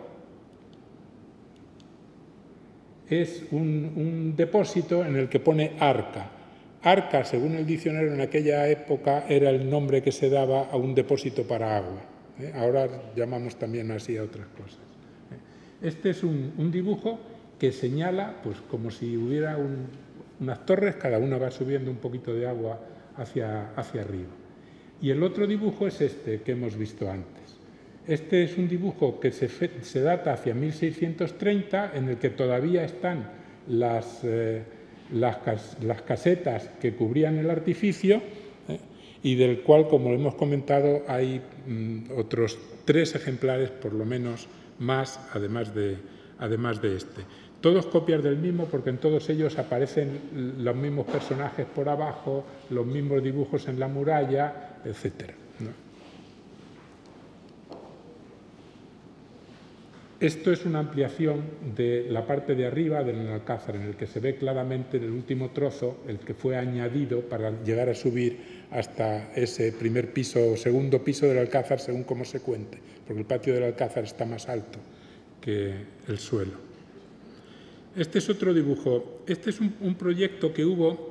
es un, un depósito en el que pone arca. Arca, según el diccionario, en aquella época era el nombre que se daba a un depósito para agua. ¿eh? Ahora llamamos también así a otras cosas. ¿eh? Este es un, un dibujo que señala, pues, como si hubiera un, unas torres, cada una va subiendo un poquito de agua hacia, hacia arriba. Y el otro dibujo es este que hemos visto antes. Este es un dibujo que se, se data hacia mil seiscientos treinta, en el que todavía están las, eh, las, cas, las casetas que cubrían el artificio, ¿eh? y del cual, como hemos comentado, hay mm, otros tres ejemplares, por lo menos más, además de, además de este. Todos copias del mismo, porque en todos ellos aparecen los mismos personajes por abajo, los mismos dibujos en la muralla, etcétera, ¿no? Esto es una ampliación de la parte de arriba del Alcázar, en el que se ve claramente el último trozo, el que fue añadido para llegar a subir hasta ese primer piso o segundo piso del Alcázar, según cómo se cuente, porque el patio del Alcázar está más alto que el suelo. Este es otro dibujo. Este es un, un proyecto que hubo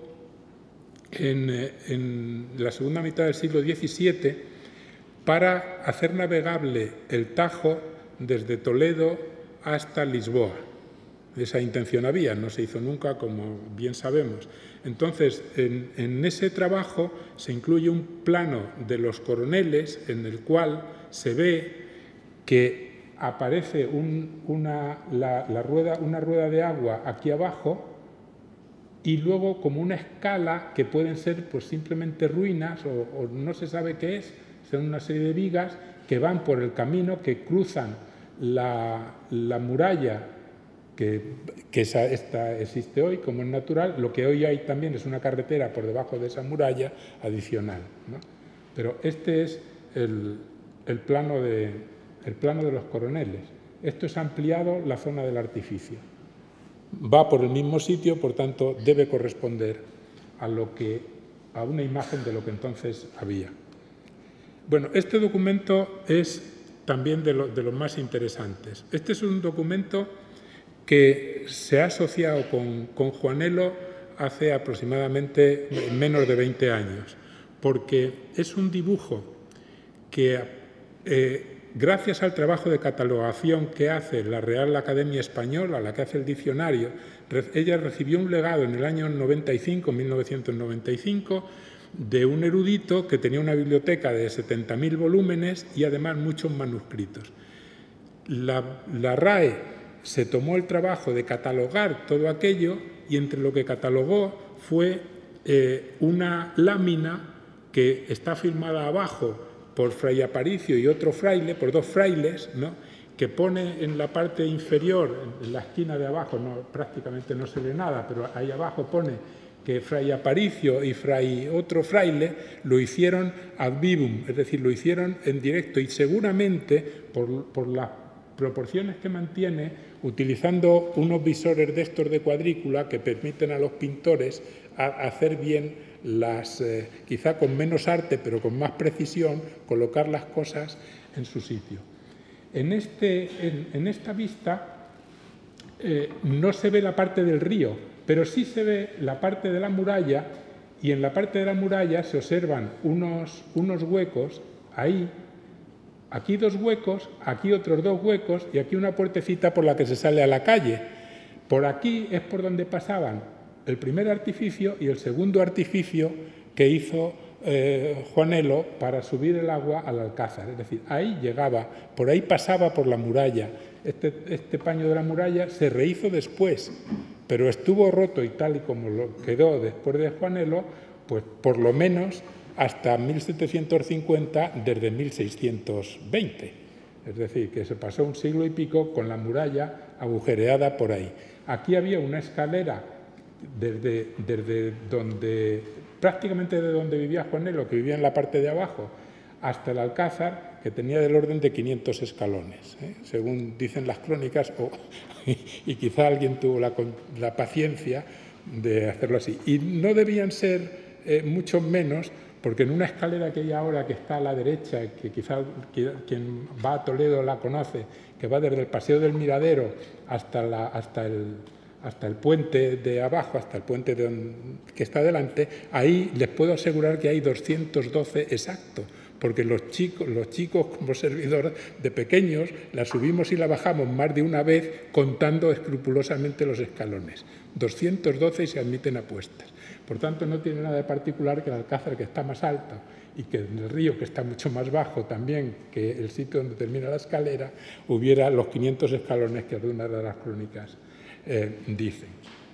en, en la segunda mitad del siglo diecisiete para hacer navegable el Tajo desde Toledo hasta Lisboa. Esa intención había, no se hizo nunca, como bien sabemos. Entonces, en, en ese trabajo se incluye un plano de los Coroneles en el cual se ve que aparece un, una, la, la rueda, una rueda de agua aquí abajo y luego como una escala que pueden ser pues, simplemente ruinas o, o no se sabe qué es, son una serie de vigas que van por el camino, que cruzan la, la muralla que, que esa, esta existe hoy, como es natural. Lo que hoy hay también es una carretera por debajo de esa muralla adicional, ¿no? Pero este es el, el, plano de, el plano de los Coroneles. Esto es ampliado la zona del artificio. Va por el mismo sitio, por tanto, debe corresponder a, lo que, a una imagen de lo que entonces había. Bueno, este documento es también de, lo, de los más interesantes. Este es un documento que se ha asociado con, con Juanelo hace aproximadamente menos de veinte años, porque es un dibujo que, eh, gracias al trabajo de catalogación que hace la Real Academia Española, la que hace el diccionario, ella recibió un legado en el año noventa y cinco, mil novecientos noventa y cinco, de un erudito que tenía una biblioteca de setenta mil volúmenes y además muchos manuscritos. La, la R A E se tomó el trabajo de catalogar todo aquello y entre lo que catalogó fue eh, una lámina que está firmada abajo por Fray Aparicio y otro fraile, por dos frailes, ¿no?, que pone en la parte inferior, en la esquina de abajo, no, prácticamente no se ve nada, pero ahí abajo pone que Fray Aparicio y fray, otro fraile lo hicieron ad vivum, es decir, lo hicieron en directo y seguramente por, por las proporciones que mantiene, utilizando unos visores de estos de cuadrícula que permiten a los pintores a, a hacer bien las, eh, quizá con menos arte pero con más precisión, colocar las cosas en su sitio. En, este, en, en esta vista eh, no se ve la parte del río, pero sí se ve la parte de la muralla, y en la parte de la muralla se observan unos, unos huecos, ahí, aquí dos huecos, aquí otros dos huecos y aquí una puertecita por la que se sale a la calle. Por aquí es por donde pasaban el primer artificio y el segundo artificio que hizo eh, Juanelo para subir el agua al Alcázar. Es decir, ahí llegaba, por ahí pasaba por la muralla. Este, este paño de la muralla se rehizo después, pero estuvo roto y tal y como lo quedó después de Juanelo, pues por lo menos hasta mil setecientos cincuenta, desde mil seiscientos veinte. Es decir, que se pasó un siglo y pico con la muralla agujereada por ahí. Aquí había una escalera desde, desde donde, prácticamente de donde vivía Juanelo, que vivía en la parte de abajo, hasta el Alcázar, que tenía del orden de quinientos escalones, ¿eh? según dicen las crónicas, o, y, y quizá alguien tuvo la, la paciencia de hacerlo así. Y no debían ser eh, mucho menos, porque en una escalera que hay ahora que está a la derecha, que quizá quien va a Toledo la conoce, que va desde el Paseo del Miradero hasta, la, hasta, el, hasta el puente de abajo, hasta el puente de donde, que está delante, ahí les puedo asegurar que hay doscientos doce exactos, porque los chicos, los chicos como servidor de pequeños la subimos y la bajamos más de una vez contando escrupulosamente los escalones. doscientos doce y se admiten apuestas. Por tanto, no tiene nada de particular que el Alcázar, que está más alto, y que en el río, que está mucho más bajo también que el sitio donde termina la escalera, hubiera los quinientos escalones que algunas de las crónicas eh, dicen.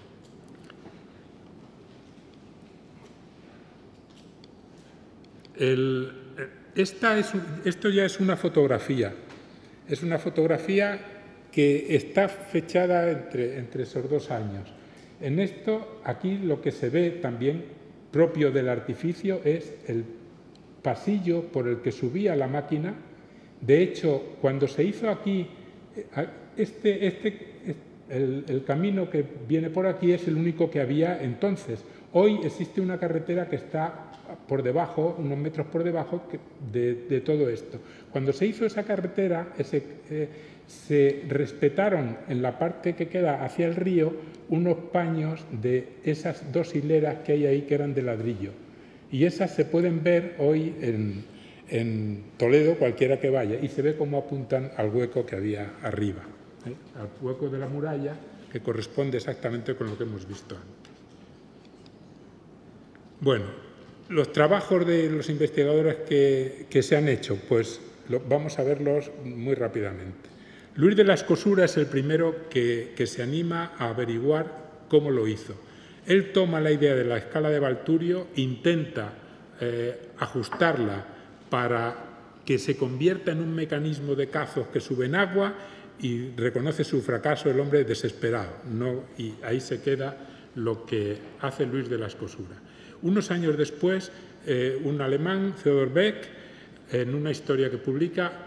El, esta es, esto ya es una fotografía. Es una fotografía que está fechada entre, entre esos dos años. En esto, aquí lo que se ve también propio del artificio es el pasillo por el que subía la máquina. De hecho, cuando se hizo aquí, este, este, el, el camino que viene por aquí es el único que había entonces. Hoy existe una carretera que está por debajo, unos metros por debajo de, de todo esto. Cuando se hizo esa carretera, ese, eh, se respetaron en la parte que queda hacia el río unos paños de esas dos hileras que hay ahí que eran de ladrillo. Y esas se pueden ver hoy en, en Toledo, cualquiera que vaya, y se ve cómo apuntan al hueco que había arriba, ¿eh? Al hueco de la muralla, que corresponde exactamente con lo que hemos visto antes. Bueno, los trabajos de los investigadores que, que se han hecho, pues lo, vamos a verlos muy rápidamente. Luis de la Escosura es el primero que, que se anima a averiguar cómo lo hizo. Él toma la idea de la escala de Valturio, intenta eh, ajustarla para que se convierta en un mecanismo de cazos que suben agua y reconoce su fracaso el hombre desesperado. No, y ahí se queda lo que hace Luis de la Escosura. Unos años después, eh, un alemán, Theodor Beck, en una historia que publica,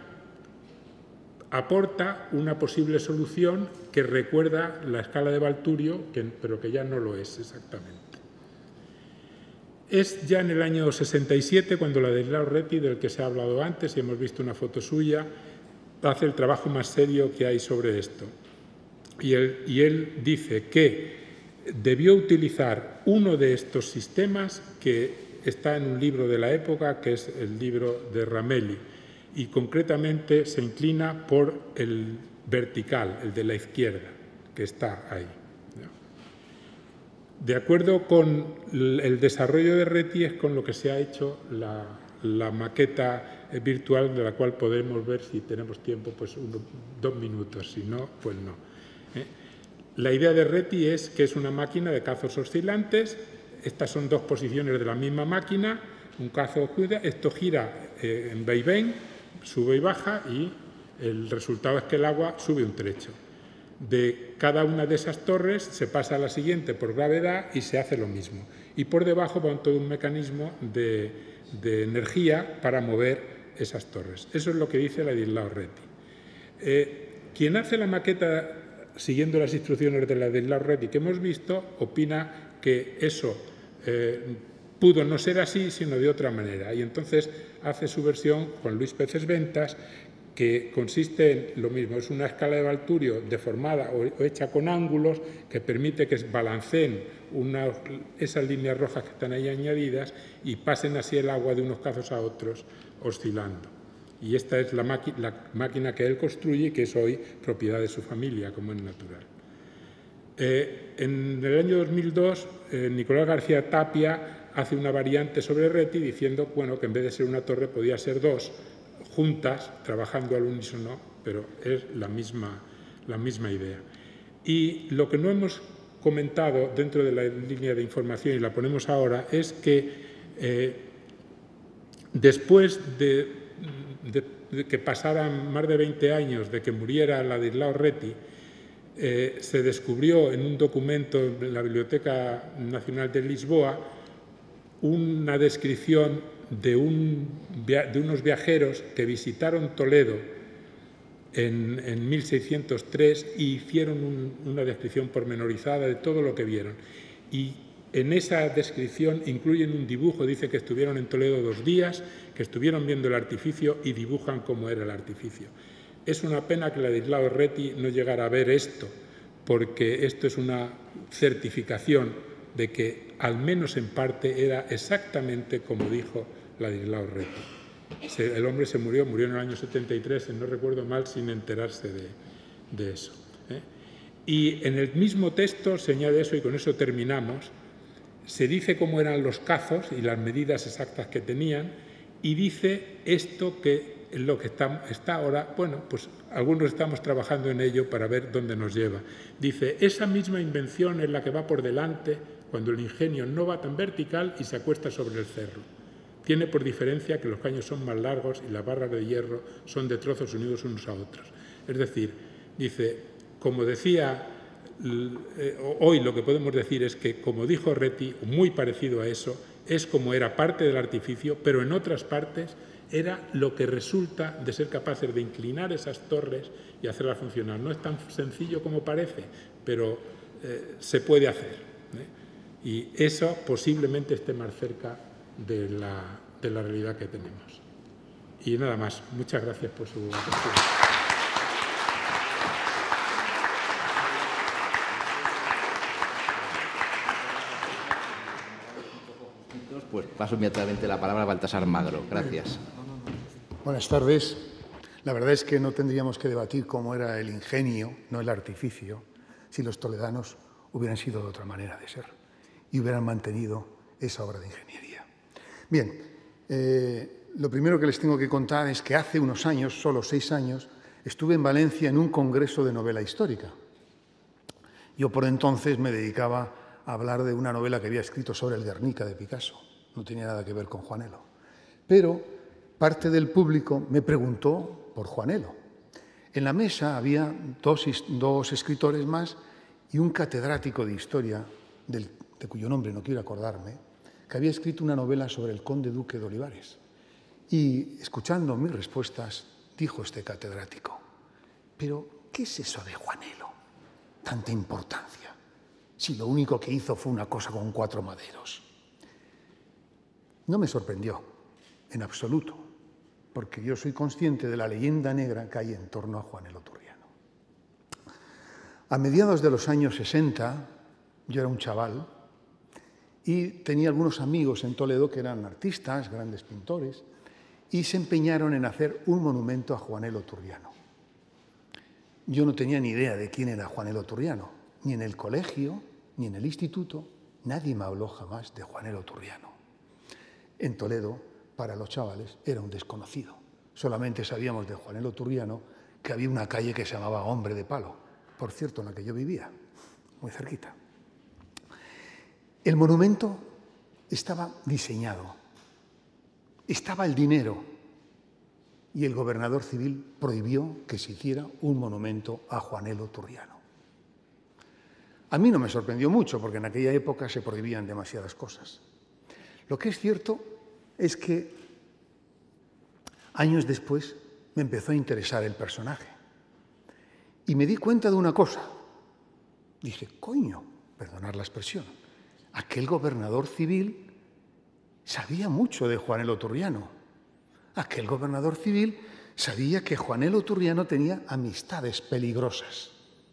aporta una posible solución que recuerda la escala de Valturio, que, pero que ya no lo es exactamente. Es ya en el año sesenta y siete cuando Ladislao Reti, del que se ha hablado antes y hemos visto una foto suya, hace el trabajo más serio que hay sobre esto. Y él, y él dice que debió utilizar uno de estos sistemas que está en un libro de la época, que es el libro de Ramelli, y concretamente se inclina por el vertical, el de la izquierda, que está ahí. De acuerdo con el desarrollo de Reti es con lo que se ha hecho la, la maqueta virtual, de la cual podemos ver, si tenemos tiempo, pues uno, dos minutos, si no, pues no. ¿Eh? La idea de Reti es que es una máquina de cazos oscilantes. Estas son dos posiciones de la misma máquina, un cazo gira, esto gira eh, en vaivén, sube y baja, y el resultado es que el agua sube un trecho. De cada una de esas torres se pasa a la siguiente por gravedad y se hace lo mismo. Y por debajo va todo un mecanismo de, de energía para mover esas torres. Eso es lo que dice Ladislao Reti. Eh, quien hace la maqueta siguiendo las instrucciones de Ladislao Reti que hemos visto, opina que eso eh, pudo no ser así, sino de otra manera. Y entonces hace su versión Juan Luis Peces Ventas, que consiste en lo mismo, es una escala de Valturio deformada o, o hecha con ángulos que permite que balanceen una, esas líneas rojas que están ahí añadidas y pasen así el agua de unos cazos a otros oscilando. Y esta es la, la máquina que él construye y que es hoy propiedad de su familia, como es natural. Eh, en el año dos mil dos, eh, Nicolás García Tapia hace una variante sobre Reti diciendo bueno, que en vez de ser una torre podía ser dos, juntas, trabajando al unísono, pero es la misma, la misma idea. Y lo que no hemos comentado dentro de la línea de información, y la ponemos ahora, es que eh, después de, de, de que pasaran más de veinte años de que muriera Ladislao Reti, eh, se descubrió en un documento de la Biblioteca Nacional de Lisboa una descripción de, un, de unos viajeros que visitaron Toledo en, en mil seiscientos tres y hicieron un, una descripción pormenorizada de todo lo que vieron. Y en esa descripción incluyen un dibujo, dice que estuvieron en Toledo dos días, que estuvieron viendo el artificio y dibujan cómo era el artificio. Es una pena que Ladislao Reti no llegara a ver esto, porque esto es una certificación de que, al menos en parte, era exactamente como dijo Ladislao Reti. El hombre se murió, murió en el año setenta y tres, no recuerdo mal, sin enterarse de, de eso. ¿eh? Y en el mismo texto se añade eso, y con eso terminamos, se dice cómo eran los cazos y las medidas exactas que tenían, y dice esto que es lo que está, está ahora, bueno, pues algunos estamos trabajando en ello para ver dónde nos lleva. Dice, esa misma invención es la que va por delante cuando el ingenio no va tan vertical y se acuesta sobre el cerro. Tiene por diferencia que los caños son más largos y las barras de hierro son de trozos unidos unos a otros. Es decir, dice, como decía, eh, hoy lo que podemos decir es que, como dijo Reti, muy parecido a eso, es como era parte del artificio, pero en otras partes era lo que resulta de ser capaces de inclinar esas torres y hacerlas funcionar. No es tan sencillo como parece, pero eh, se puede hacer. ¿eh? Y eso posiblemente esté más cerca de la, de la realidad que tenemos. Y nada más. Muchas gracias por su atención. Pues paso inmediatamente la palabra a Baltasar Magro. Gracias. Buenas tardes. La verdad es que no tendríamos que debatir cómo era el ingenio, no el artificio, si los toledanos hubieran sido de otra manera de ser y hubieran mantenido esa obra de ingeniería. Bien, eh, lo primero que les tengo que contar es que hace unos años, solo seis años, estuve en Valencia en un congreso de novela histórica. Yo por entonces me dedicaba a hablar de una novela que había escrito sobre el Guernica de Picasso. No tenía nada que ver con Juanelo. Pero parte del público me preguntó por Juanelo. En la mesa había dos, dos escritores más y un catedrático de historia, del, de cuyo nombre no quiero acordarme, que había escrito una novela sobre el conde duque de Olivares. Y escuchando mis respuestas, dijo este catedrático, ¿pero qué es eso de Juanelo? Tanta importancia, si lo único que hizo fue una cosa con cuatro maderos. No me sorprendió, en absoluto, porque yo soy consciente de la leyenda negra que hay en torno a Juanelo Turriano. A mediados de los años sesenta, yo era un chaval y tenía algunos amigos en Toledo que eran artistas, grandes pintores, y se empeñaron en hacer un monumento a Juanelo Turriano. Yo no tenía ni idea de quién era Juanelo Turriano, ni en el colegio, ni en el instituto, nadie me habló jamás de Juanelo Turriano. En Toledo, para los chavales, era un desconocido. Solamente sabíamos de Juanelo Turriano que había una calle que se llamaba Hombre de Palo, por cierto, en la que yo vivía, muy cerquita. El monumento estaba diseñado, estaba el dinero, y el gobernador civil prohibió que se hiciera un monumento a Juanelo Turriano. A mí no me sorprendió mucho, porque en aquella época se prohibían demasiadas cosas. Lo que es cierto es que años después me empezó a interesar el personaje. Y me di cuenta de una cosa. Dije, coño, perdonad la expresión, aquel gobernador civil sabía mucho de Juanelo Turriano. Aquel gobernador civil sabía que Juanelo Turriano tenía amistades peligrosas.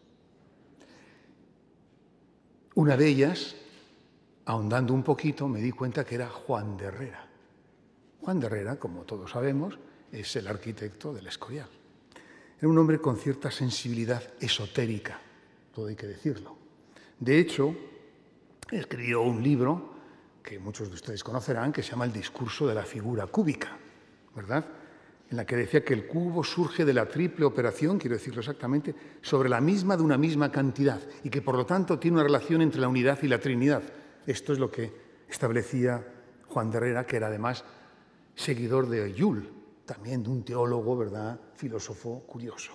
Una de ellas, ahondando un poquito, me di cuenta que era Juan de Herrera. Juan de Herrera, como todos sabemos, es el arquitecto del Escorial. Era un hombre con cierta sensibilidad esotérica, todo hay que decirlo. De hecho, escribió un libro que muchos de ustedes conocerán, que se llama El discurso de la figura cúbica, ¿verdad?, en la que decía que el cubo surge de la triple operación, quiero decirlo exactamente, sobre la misma de una misma cantidad y que, por lo tanto, tiene una relación entre la unidad y la Trinidad. Esto es lo que establecía Juan de Herrera, que era además seguidor de Llull, también de un teólogo, ¿verdad?, filósofo curioso.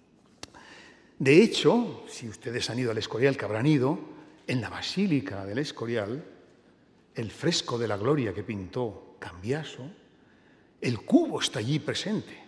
De hecho, si ustedes han ido al Escorial, que habrán ido, en la Basílica del Escorial, el fresco de la Gloria que pintó Cambiaso, el cubo está allí presente.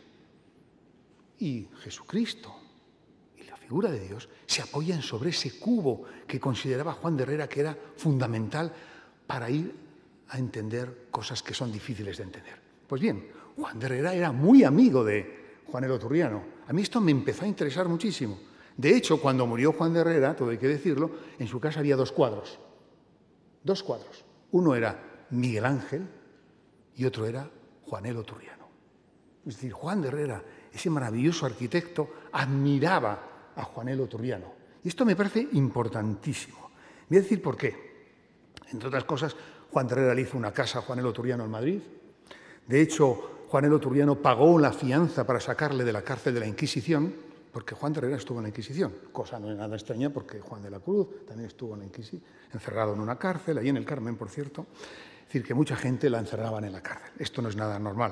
Y Jesucristo y la figura de Dios se apoyan sobre ese cubo que consideraba Juan de Herrera que era fundamental para ir a entender cosas que son difíciles de entender. Pues bien, Juan de Herrera era muy amigo de Juanelo Turriano. A mí esto me empezó a interesar muchísimo. De hecho, cuando murió Juan de Herrera, todo hay que decirlo, en su casa había dos cuadros. Dos cuadros. Uno era Miguel Ángel y otro era Juanelo Turriano. Es decir, Juan de Herrera, ese maravilloso arquitecto, admiraba a Juanelo Turriano. Y esto me parece importantísimo. Voy a decir por qué. Entre otras cosas, Juan de Herrera le hizo una casa a Juanelo Turriano en Madrid. De hecho, Juanelo Turriano pagó la fianza para sacarle de la cárcel de la Inquisición, porque Juan de Herrera estuvo en la Inquisición, cosa no es nada extraña porque Juan de la Cruz también estuvo en la Inquisición, encerrado en una cárcel, allí en el Carmen, por cierto. Es decir, que mucha gente la encerraban en la cárcel. Esto no es nada normal.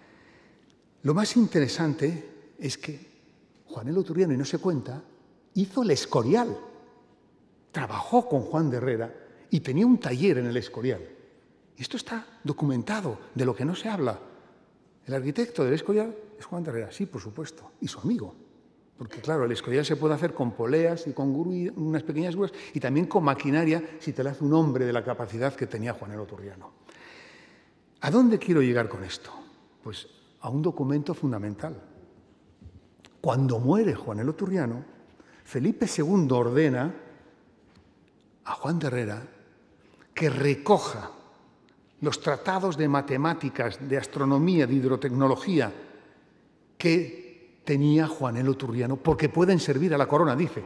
Lo más interesante es que Juanelo Turriano, y no se cuenta, hizo el Escorial. Trabajó con Juan de Herrera y tenía un taller en el Escorial. Y esto está documentado, de lo que no se habla. El arquitecto del Escorial es Juan de Herrera, sí, por supuesto, y su amigo. Porque, claro, el Escorial se puede hacer con poleas y con grúas, unas pequeñas grúas, y también con maquinaria, si te la hace un hombre de la capacidad que tenía Juanelo Turriano. ¿A dónde quiero llegar con esto? Pues a un documento fundamental. Cuando muere Juanelo Turriano, Felipe segundo ordena a Juan de Herrera que recoja los tratados de matemáticas, de astronomía, de hidrotecnología que tenía Juanelo Turriano, porque pueden servir a la corona, dice.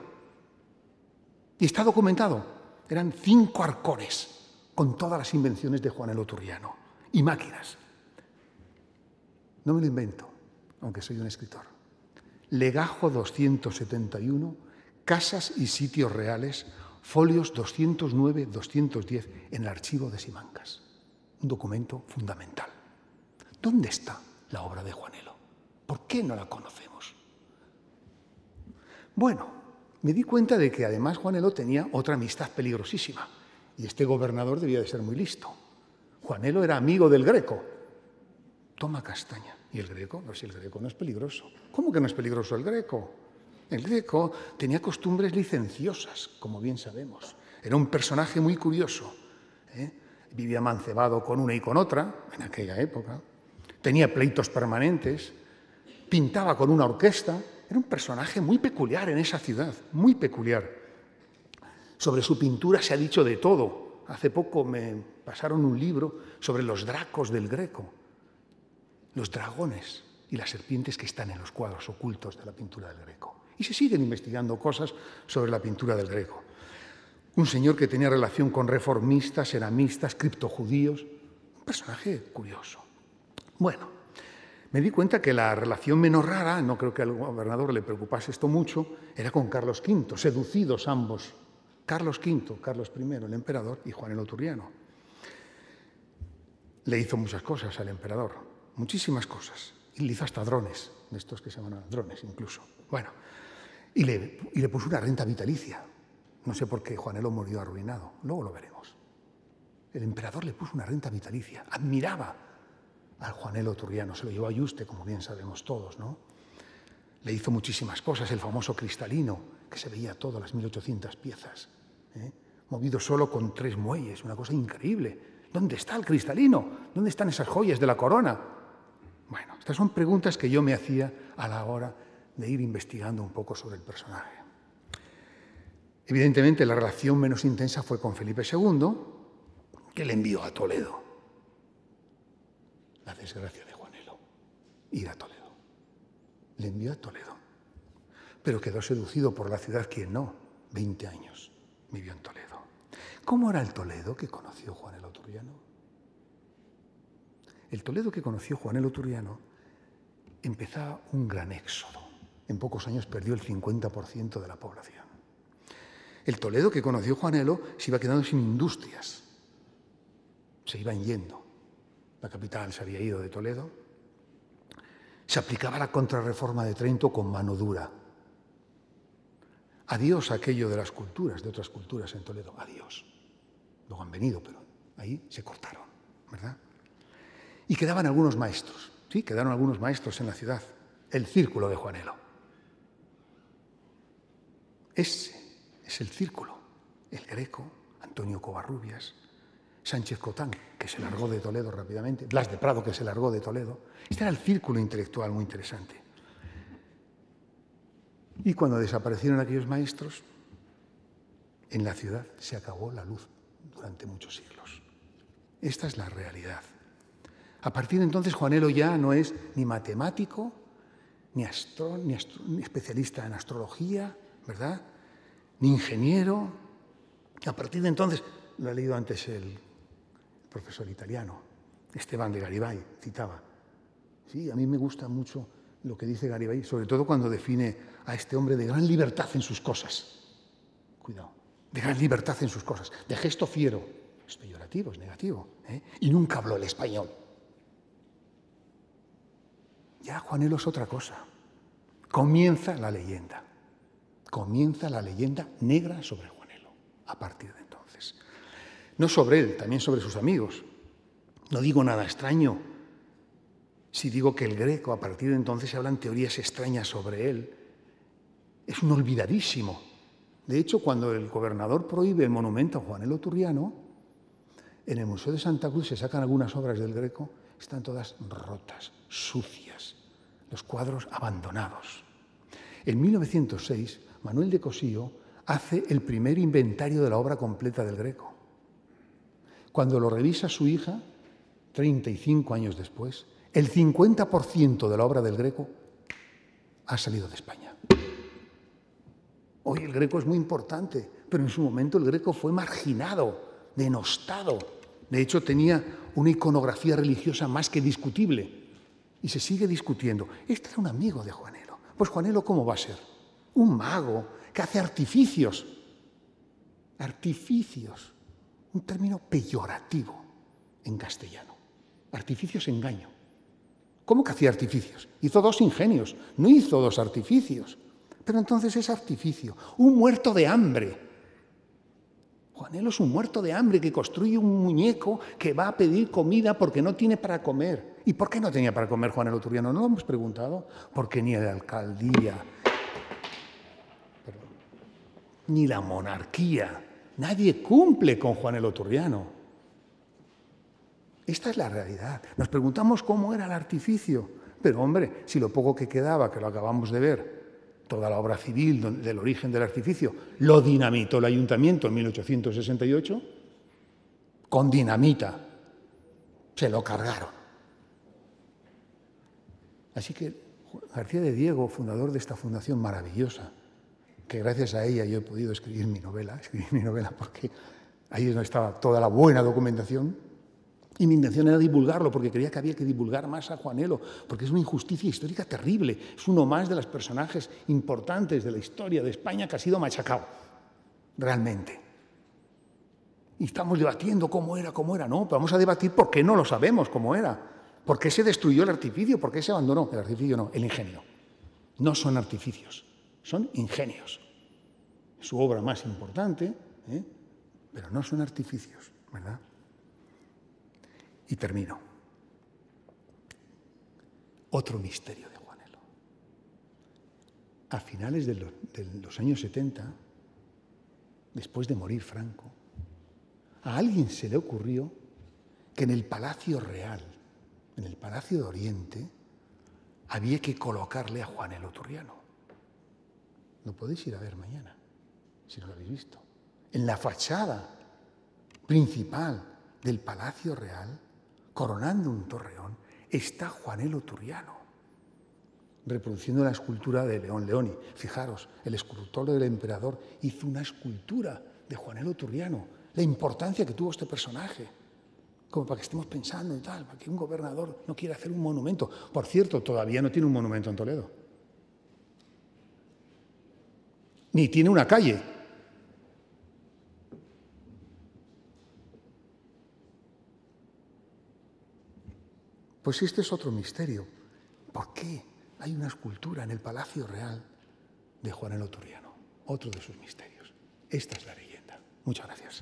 Y está documentado. Eran cinco arcones con todas las invenciones de Juanelo Turriano y máquinas. No me lo invento, aunque soy un escritor. Legajo doscientos setenta y uno, Casas y Sitios Reales, folios doscientos nueve a doscientos diez en el archivo de Simancas. Un documento fundamental. ¿Dónde está la obra de Juanelo? ¿Por qué no la conocemos? Bueno, me di cuenta de que además Juanelo tenía otra amistad peligrosísima y este gobernador debía de ser muy listo. Juanelo era amigo del Greco. Toma castaña. ¿Y el Greco? No, si el Greco no es peligroso. ¿Cómo que no es peligroso el Greco? El Greco tenía costumbres licenciosas, como bien sabemos. Era un personaje muy curioso, ¿eh? Vivía mancebado con una y con otra, en aquella época. Tenía pleitos permanentes. Pintaba con una orquesta. Era un personaje muy peculiar en esa ciudad, muy peculiar. Sobre su pintura se ha dicho de todo. Hace poco me pasaron un libro sobre los dracos del Greco, los dragones y las serpientes que están en los cuadros ocultos de la pintura del Greco. Y se siguen investigando cosas sobre la pintura del Greco. Un señor que tenía relación con reformistas, ceramistas, criptojudíos. Un personaje curioso. Bueno, me di cuenta que la relación menos rara, no creo que al gobernador le preocupase esto mucho, era con Carlos quinto, seducidos ambos. Carlos quinto, Carlos primero, el emperador, y Juanelo Turriano. Le hizo muchas cosas al emperador, muchísimas cosas. Y le hizo hasta drones, de estos que se llaman drones incluso. Bueno, y le, y le puso una renta vitalicia. No sé por qué Juanelo murió arruinado, luego lo veremos. El emperador le puso una renta vitalicia, admiraba al Juanelo Turriano, se lo llevó a Yuste, como bien sabemos todos, ¿no? Le hizo muchísimas cosas, el famoso cristalino, que se veía todo, las mil ochocientas piezas, ¿eh? Movido solo con tres muelles, una cosa increíble. ¿Dónde está el cristalino? ¿Dónde están esas joyas de la corona? Bueno, estas son preguntas que yo me hacía a la hora de ir investigando un poco sobre el personaje. Evidentemente, la relación menos intensa fue con Felipe segundo, que le envió a Toledo. La desgracia de Juanelo, ir a Toledo. Le envió a Toledo. Pero quedó seducido por la ciudad, quien no, veinte años vivió en Toledo. ¿Cómo era el Toledo que conoció Juanelo Turriano? El Toledo que conoció Juanelo Turriano empezaba un gran éxodo. En pocos años perdió el cincuenta por ciento de la población. El Toledo que conoció Juanelo se iba quedando sin industrias. Se iban yendo. La capital se había ido de Toledo. Se aplicaba la contrarreforma de Trento con mano dura. Adiós aquello de las culturas, de otras culturas en Toledo. Adiós. Luego han venido, pero ahí se cortaron, ¿verdad? Y quedaban algunos maestros. Sí, quedaron algunos maestros en la ciudad. El círculo de Juanelo. Ese es el círculo. El Greco, Antonio Covarrubias, Sánchez Cotán, que se largó de Toledo rápidamente, Blas de Prado, que se largó de Toledo. Este era el círculo intelectual muy interesante. Y cuando desaparecieron aquellos maestros, en la ciudad se acabó la luz durante muchos siglos. Esta es la realidad. A partir de entonces, Juanelo ya no es ni matemático, ni, astro, ni, astro, ni especialista en astrología, ¿verdad? Ni ingeniero. A partir de entonces, lo ha leído antes el profesor italiano, Esteban de Garibay, citaba. Sí, a mí me gusta mucho lo que dice Garibay, sobre todo cuando define a este hombre de gran libertad en sus cosas. Cuidado, de gran libertad en sus cosas, de gesto fiero. Es peyorativo, es negativo, ¿eh? Y nunca habló el español. Ya Juanelo es otra cosa. Comienza la leyenda. Comienza la leyenda negra sobre Juanelo, a partir de entonces. No sobre él, también sobre sus amigos. No digo nada extraño si digo que el Greco, a partir de entonces, se hablan teorías extrañas sobre él. Es un olvidadísimo. De hecho, cuando el gobernador prohíbe el monumento a Juanelo Turriano, en el Museo de Santa Cruz se sacan algunas obras del Greco, están todas rotas, sucias, los cuadros abandonados. En mil novecientos seis, Manuel de Cossío hace el primer inventario de la obra completa del Greco. Cuando lo revisa su hija, treinta y cinco años después, el cincuenta por ciento de la obra del Greco ha salido de España. Hoy el Greco es muy importante, pero en su momento el Greco fue marginado, denostado. De hecho, tenía una iconografía religiosa más que discutible. Y se sigue discutiendo. Este era un amigo de Juanelo. Pues Juanelo, ¿cómo va a ser? Un mago que hace artificios. Artificios. Un término peyorativo en castellano. Artificios, engaño. ¿Cómo que hacía artificios? Hizo dos ingenios, no hizo dos artificios. Pero entonces es artificio. Un muerto de hambre. Juanelo es un muerto de hambre que construye un muñeco que va a pedir comida porque no tiene para comer. ¿Y por qué no tenía para comer Juanelo Turriano? ¿No lo hemos preguntado? Porque ni la alcaldía, perdón, ni la monarquía, nadie cumple con Juanelo Turriano. Esta es la realidad. Nos preguntamos cómo era el artificio. Pero, hombre, si lo poco que quedaba, que lo acabamos de ver, toda la obra civil del origen del artificio, lo dinamitó el ayuntamiento en mil ochocientos sesenta y ocho, con dinamita. Se lo cargaron. Así que García de Diego, fundador de esta fundación maravillosa, que gracias a ella yo he podido escribir mi novela, escribir mi novela porque ahí es donde estaba toda la buena documentación, y mi intención era divulgarlo, porque creía que había que divulgar más a Juanelo, porque es una injusticia histórica terrible. Es uno más de los personajes importantes de la historia de España que ha sido machacado, realmente. Y estamos debatiendo cómo era, cómo era. No, vamos a debatir por qué no lo sabemos cómo era. ¿Por qué se destruyó el artificio? ¿Por qué se abandonó? El artificio no, el ingenio. No son artificios, son ingenios. Es su obra más importante, ¿eh? Pero no son artificios, ¿verdad? Y termino. Otro misterio de Juanelo. A finales de los, de los años setenta, después de morir Franco, a alguien se le ocurrió que en el Palacio Real, en el Palacio de Oriente, había que colocarle a Juanelo Turriano. Lo podéis ir a ver mañana, si no lo habéis visto. En la fachada principal del Palacio Real, coronando un torreón, está Juanelo Turriano, reproduciendo la escultura de León Leoni. Fijaros, el escultor del emperador hizo una escultura de Juanelo Turriano, la importancia que tuvo este personaje, como para que estemos pensando y tal, para que un gobernador no quiera hacer un monumento. Por cierto, todavía no tiene un monumento en Toledo, ni tiene una calle. Pues este es otro misterio. ¿Por qué hay una escultura en el Palacio Real de Juanelo Turriano? Otro de sus misterios. Esta es la leyenda. Muchas gracias.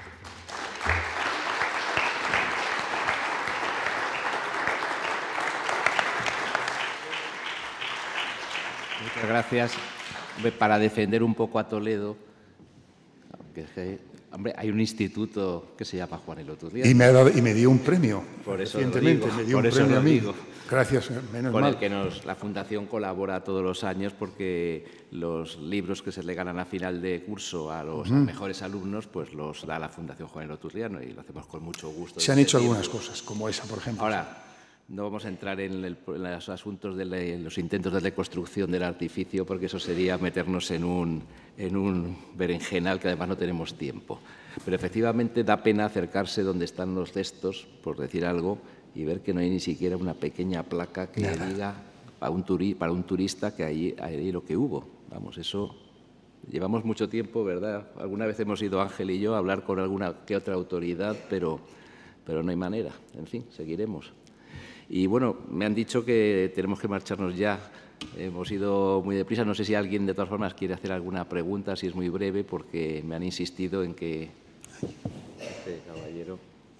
Muchas gracias. Para defender un poco a Toledo, que, hombre, hay un instituto que se llama Juanelo Turriano. Y me, ha dado, y me dio un premio. Por eso recientemente, digo, me dio por un eso premio lo a mí. digo. Gracias, menos Con mal. el que nos, la Fundación colabora todos los años porque los libros que se le ganan a final de curso a los uh-huh. mejores alumnos, pues los da la Fundación Juanelo Turriano y lo hacemos con mucho gusto. Se han hecho tiempo. algunas cosas, como esa, por ejemplo. Ahora, no vamos a entrar en, el, en los asuntos de la, en los intentos de reconstrucción del artificio, porque eso sería meternos en un, en un berenjenal que además no tenemos tiempo. Pero efectivamente da pena acercarse donde están los restos, por decir algo, y ver que no hay ni siquiera una pequeña placa que Nada. diga a un turi, para un turista que ahí hay lo que hubo. Vamos, eso llevamos mucho tiempo, ¿verdad? Alguna vez hemos ido Ángel y yo a hablar con alguna que otra autoridad, pero, pero no hay manera. En fin, seguiremos. Y bueno, me han dicho que tenemos que marcharnos ya. Hemos ido muy deprisa. No sé si alguien, de todas formas, quiere hacer alguna pregunta, si es muy breve, porque me han insistido en que este caballero.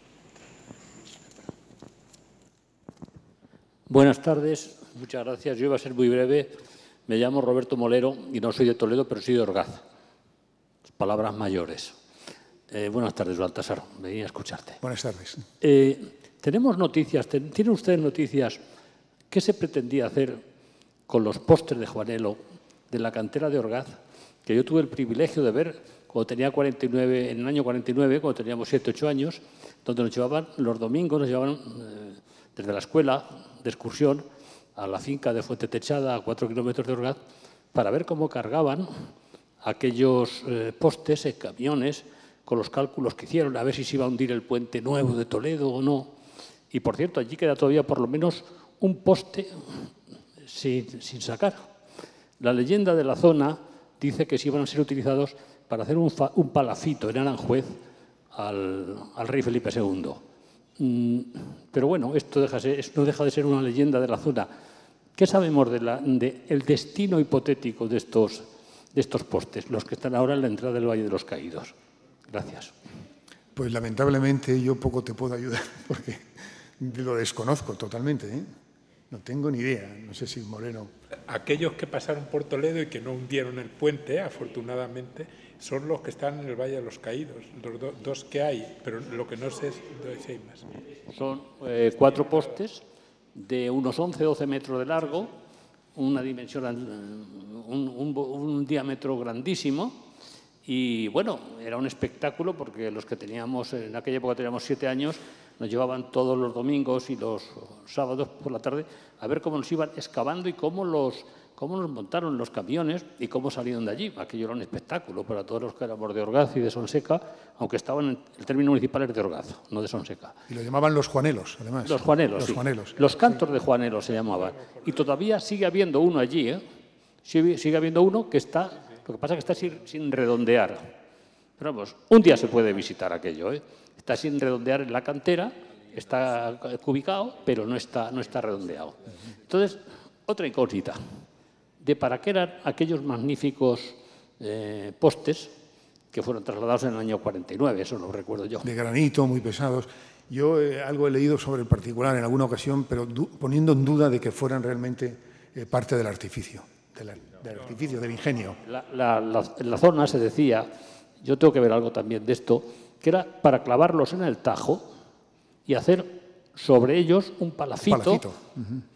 Buenas tardes, muchas gracias. Yo iba a ser muy breve. Me llamo Roberto Molero y no soy de Toledo, pero soy de Orgaz. Palabras mayores. Eh, buenas tardes, Baltasar. Venía a escucharte. Buenas tardes. Eh, Tenemos noticias, ¿tienen ustedes noticias? ¿Qué se pretendía hacer con los pósters de Juanelo de la cantera de Orgaz? Que yo tuve el privilegio de ver cuando tenía cuarenta y nueve, en el año cuarenta y nueve, cuando teníamos siete, ocho años, donde nos llevaban los domingos, nos llevaban eh, desde la escuela de excursión a la finca de Fuente Techada, a cuatro kilómetros de Orgaz, para ver cómo cargaban aquellos eh, postes en camiones con los cálculos que hicieron, a ver si se iba a hundir el puente nuevo de Toledo o no. Y, por cierto, allí queda todavía por lo menos un poste sin, sin sacar. La leyenda de la zona dice que sí iban a ser utilizados para hacer un, fa, un palafito en Aranjuez al, al rey Felipe segundo. Mm, pero bueno, esto deja ser, no deja de ser una leyenda de la zona. ¿Qué sabemos del de de destino hipotético de estos, de estos postes, los que están ahora en la entrada del Valle de los Caídos? Gracias. Pues lamentablemente yo poco te puedo ayudar porque lo desconozco totalmente, ¿eh? No tengo ni idea, no sé si Moreno. Aquellos que pasaron por Toledo y que no hundieron el puente, afortunadamente, son los que están en el Valle de los Caídos, los do, dos que hay, pero lo que no sé es si hay más. Son eh, cuatro postes de unos once, doce metros de largo, una dimensión, un, un, un diámetro grandísimo. Y bueno, era un espectáculo porque los que teníamos, en aquella época teníamos siete años, nos llevaban todos los domingos y los sábados por la tarde a ver cómo nos iban excavando y cómo los, cómo nos montaron los camiones y cómo salieron de allí. Aquello era un espectáculo para todos los que éramos de Orgaz y de Sonseca, aunque estaban en el término municipal es de Orgaz, no de Sonseca. Y lo llamaban los Juanelos, además. Los Juanelos, Los sí. Juanelos. Los cantos de Juanelos se llamaban. Y todavía sigue habiendo uno allí, ¿eh? Sigue, sigue habiendo uno que está... Lo que pasa es que está sin, sin redondear. Pero vamos, un día se puede visitar aquello, ¿eh? Está sin redondear en la cantera, está cubicado, pero no está, no está redondeado. Entonces, otra incógnita. De para qué eran aquellos magníficos eh, postes que fueron trasladados en el año cuarenta y nueve, eso lo recuerdo yo. De granito, muy pesados. Yo eh, algo he leído sobre el particular en alguna ocasión, pero poniendo en duda de que fueran realmente eh, parte del artificio. Del, del artificio, del ingenio. La, la, la, en la zona se decía, yo tengo que ver algo también de esto, que era para clavarlos en el Tajo y hacer sobre ellos un palafito, palafito. Uh-huh.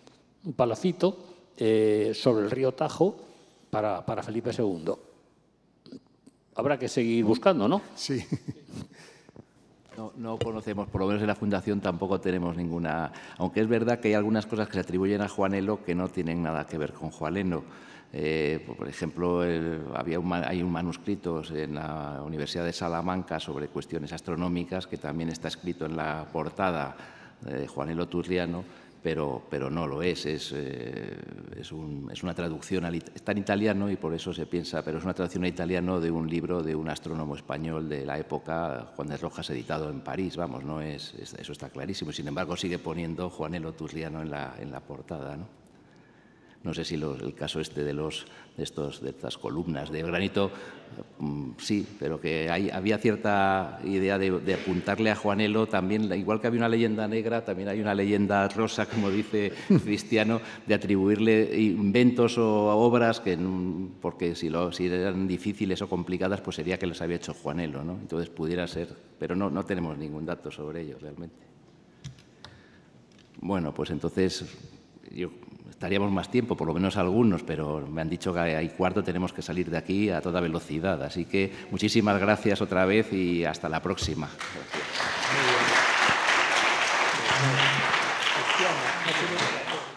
un palacito eh, sobre el río Tajo para, para Felipe segundo. Habrá que seguir buscando, ¿no? Sí. No, no conocemos, por lo menos en la Fundación tampoco tenemos ninguna... Aunque es verdad que hay algunas cosas que se atribuyen a Juanelo que no tienen nada que ver con Juanelo. Eh, por ejemplo, el, había un, hay un manuscrito en la Universidad de Salamanca sobre cuestiones astronómicas que también está escrito en la portada de Juanelo Turriano, pero, pero no lo es. Es, eh, es, un, es una traducción, al, está en italiano y por eso se piensa, pero es una traducción al italiano de un libro de un astrónomo español de la época, Juan de Rojas, editado en París. Vamos, no es, es eso está clarísimo. Sin embargo, sigue poniendo Juanelo Turriano en la, en la portada, ¿no? No sé si lo, el caso este de, los, de, estos, de estas columnas de granito, um, sí, pero que hay, había cierta idea de, de apuntarle a Juanelo también, igual que había una leyenda negra, también hay una leyenda rosa, como dice Cristiano, de atribuirle inventos o obras que, porque si, lo, si eran difíciles o complicadas, pues sería que los había hecho Juanelo, ¿no? Entonces pudiera ser, pero no, no tenemos ningún dato sobre ello realmente. Bueno, pues entonces yo... Estaríamos más tiempo, por lo menos algunos, pero me han dicho que hay cuarto, tenemos que salir de aquí a toda velocidad. Así que muchísimas gracias otra vez y hasta la próxima. Gracias.